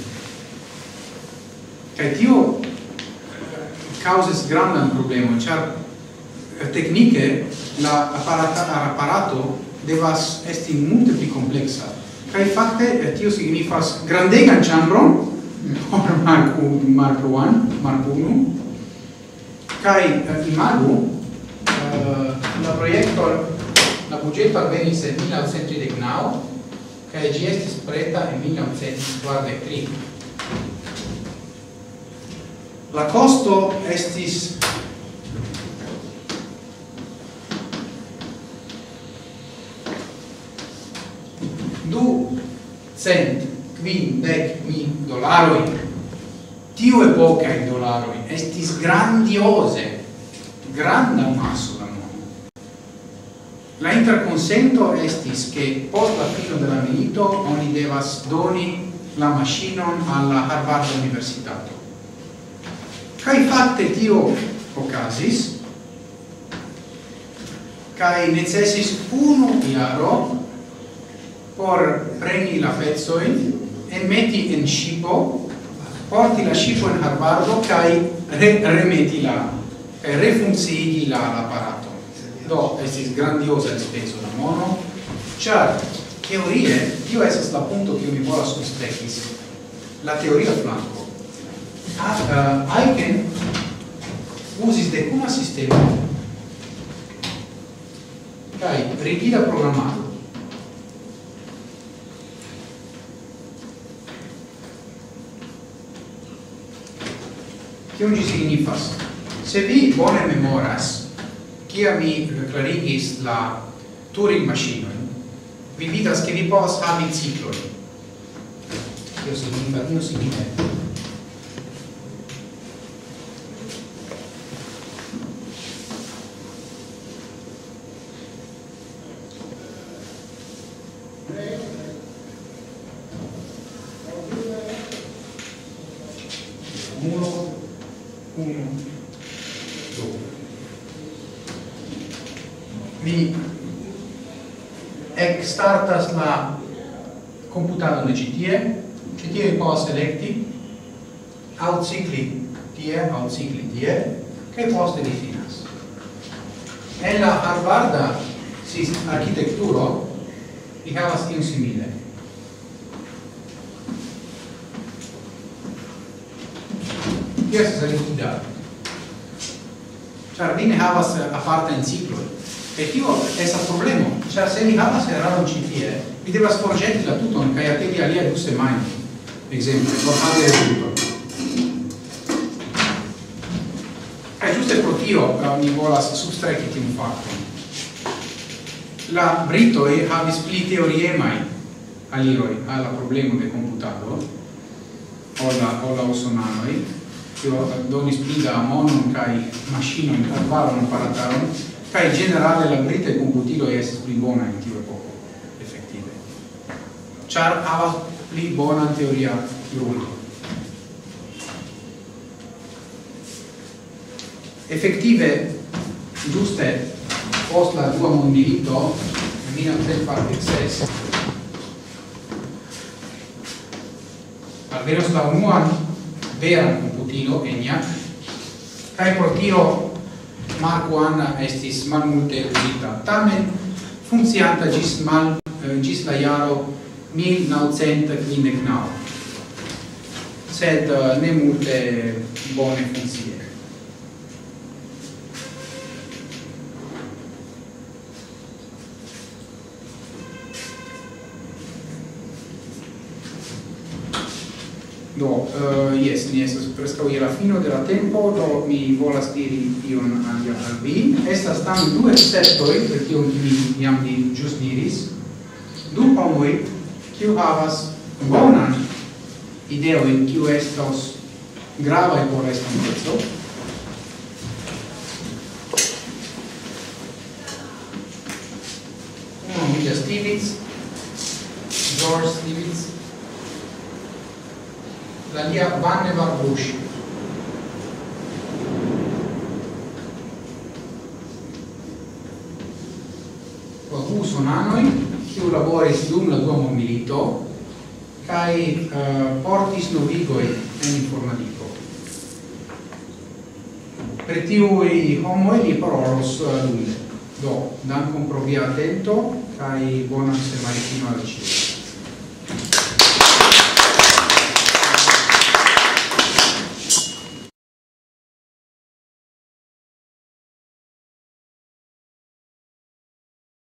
Kaj tio kaŭzis grandan problemon, ĉar teknike la aparata, aparato devas esti multe pli kompleksa. Kaj fakte tio signifas grandegan ĉambron por Mark one, Mark one. Kai uh, imagu uh, la proiecto, la budgeto alvenis en millenovecentotrideknaŭ, kai ĝi estis preta en millenovecentokvardek tri. La costo estis du cent kvindek mil dolaroj. Tiu epoca in dolaroj estis grandiose, granda masso da mono. La interconsento estis che post la fino de la milito oni devas doni la machinon alla Harvard Universitato. Kai fakte tio okazis, kai necessis unu jaro por preni la pezojn, enmeti en ŝipo, porti la ŝipo en Harvardo kaj re remeti la kaj refunkciigi la aparato. Do estis grandioza spezo da mono, ĉar teorie tio estas la punto kiu mi volas suspektis. La teoria flanko. Uh, Aiken usis decuma sistema kaj rigida programaro. Kion ĝi signifas? Se vi bone memoras, kia mi klarigis la Turing-maŝinojn, vi vidas ke vi povas havi ciklojn. Tio significa Dio simile. Uno, uno, due. Vi ec startas la computado de citie, citie pos electi, aut cicli tie, aut cicli tie, che poste li finas. En la Harvarda architecturo li havas iun simile. Tio estas rigida. Ĉar vi ne havas apartajn ciklojn. E tio estas problemo, ĉar se vi havas eraron ĉi tie, vi devas forĵeti la tuton kaj atendi aliaj du semajnoj. Ekzemple, por havi rezulton. Kaj ĝuste pro tio mi volas substreki tiun fakton. La britoj havis pli teoriemaj aliroj al la problemo de komputado ol la ol la usonanoj. Tio donis pli da monon kaj maŝinon arbaron aparataron, kaj ĝenerale la britaj komputiloj estis pli bonaj en tiu epoko, efektive. Ĉar havas pli bonan teoria grundon. Efektive, ĝuste post la dua mondmilito, en mil novecent kvardek ses, alvenos la unuan veran computilo ENIAC, kaj pro tio Marco Anna estis malmulte uzita. Tamen funkcianta ĝis mal ĝis la jaro mil novcent kvindek naŭ, sed ne multe bone funkcie. Do, uh, yes, ni estas preskaŭ je la fino de la tempo, do mi volas diri ion alia al vi. Estas tamen du esceptoj, per kiun mi jam vi ĵus diris. Du homoj, kiu havas bonan ideojn, kiu estos gravaj por la estonteco. Uno nomiĝas Stiglitz, George Stiglitz. La lia Vannevar Bush. Du usonanoj, kiu laboris dum la dua mondmilito kaj uh, portis novigoj en informadiko. Per tiuj homoj li parolos lunde. Do, dankon pro via atento kaj bonan semajnon al ĉiuj.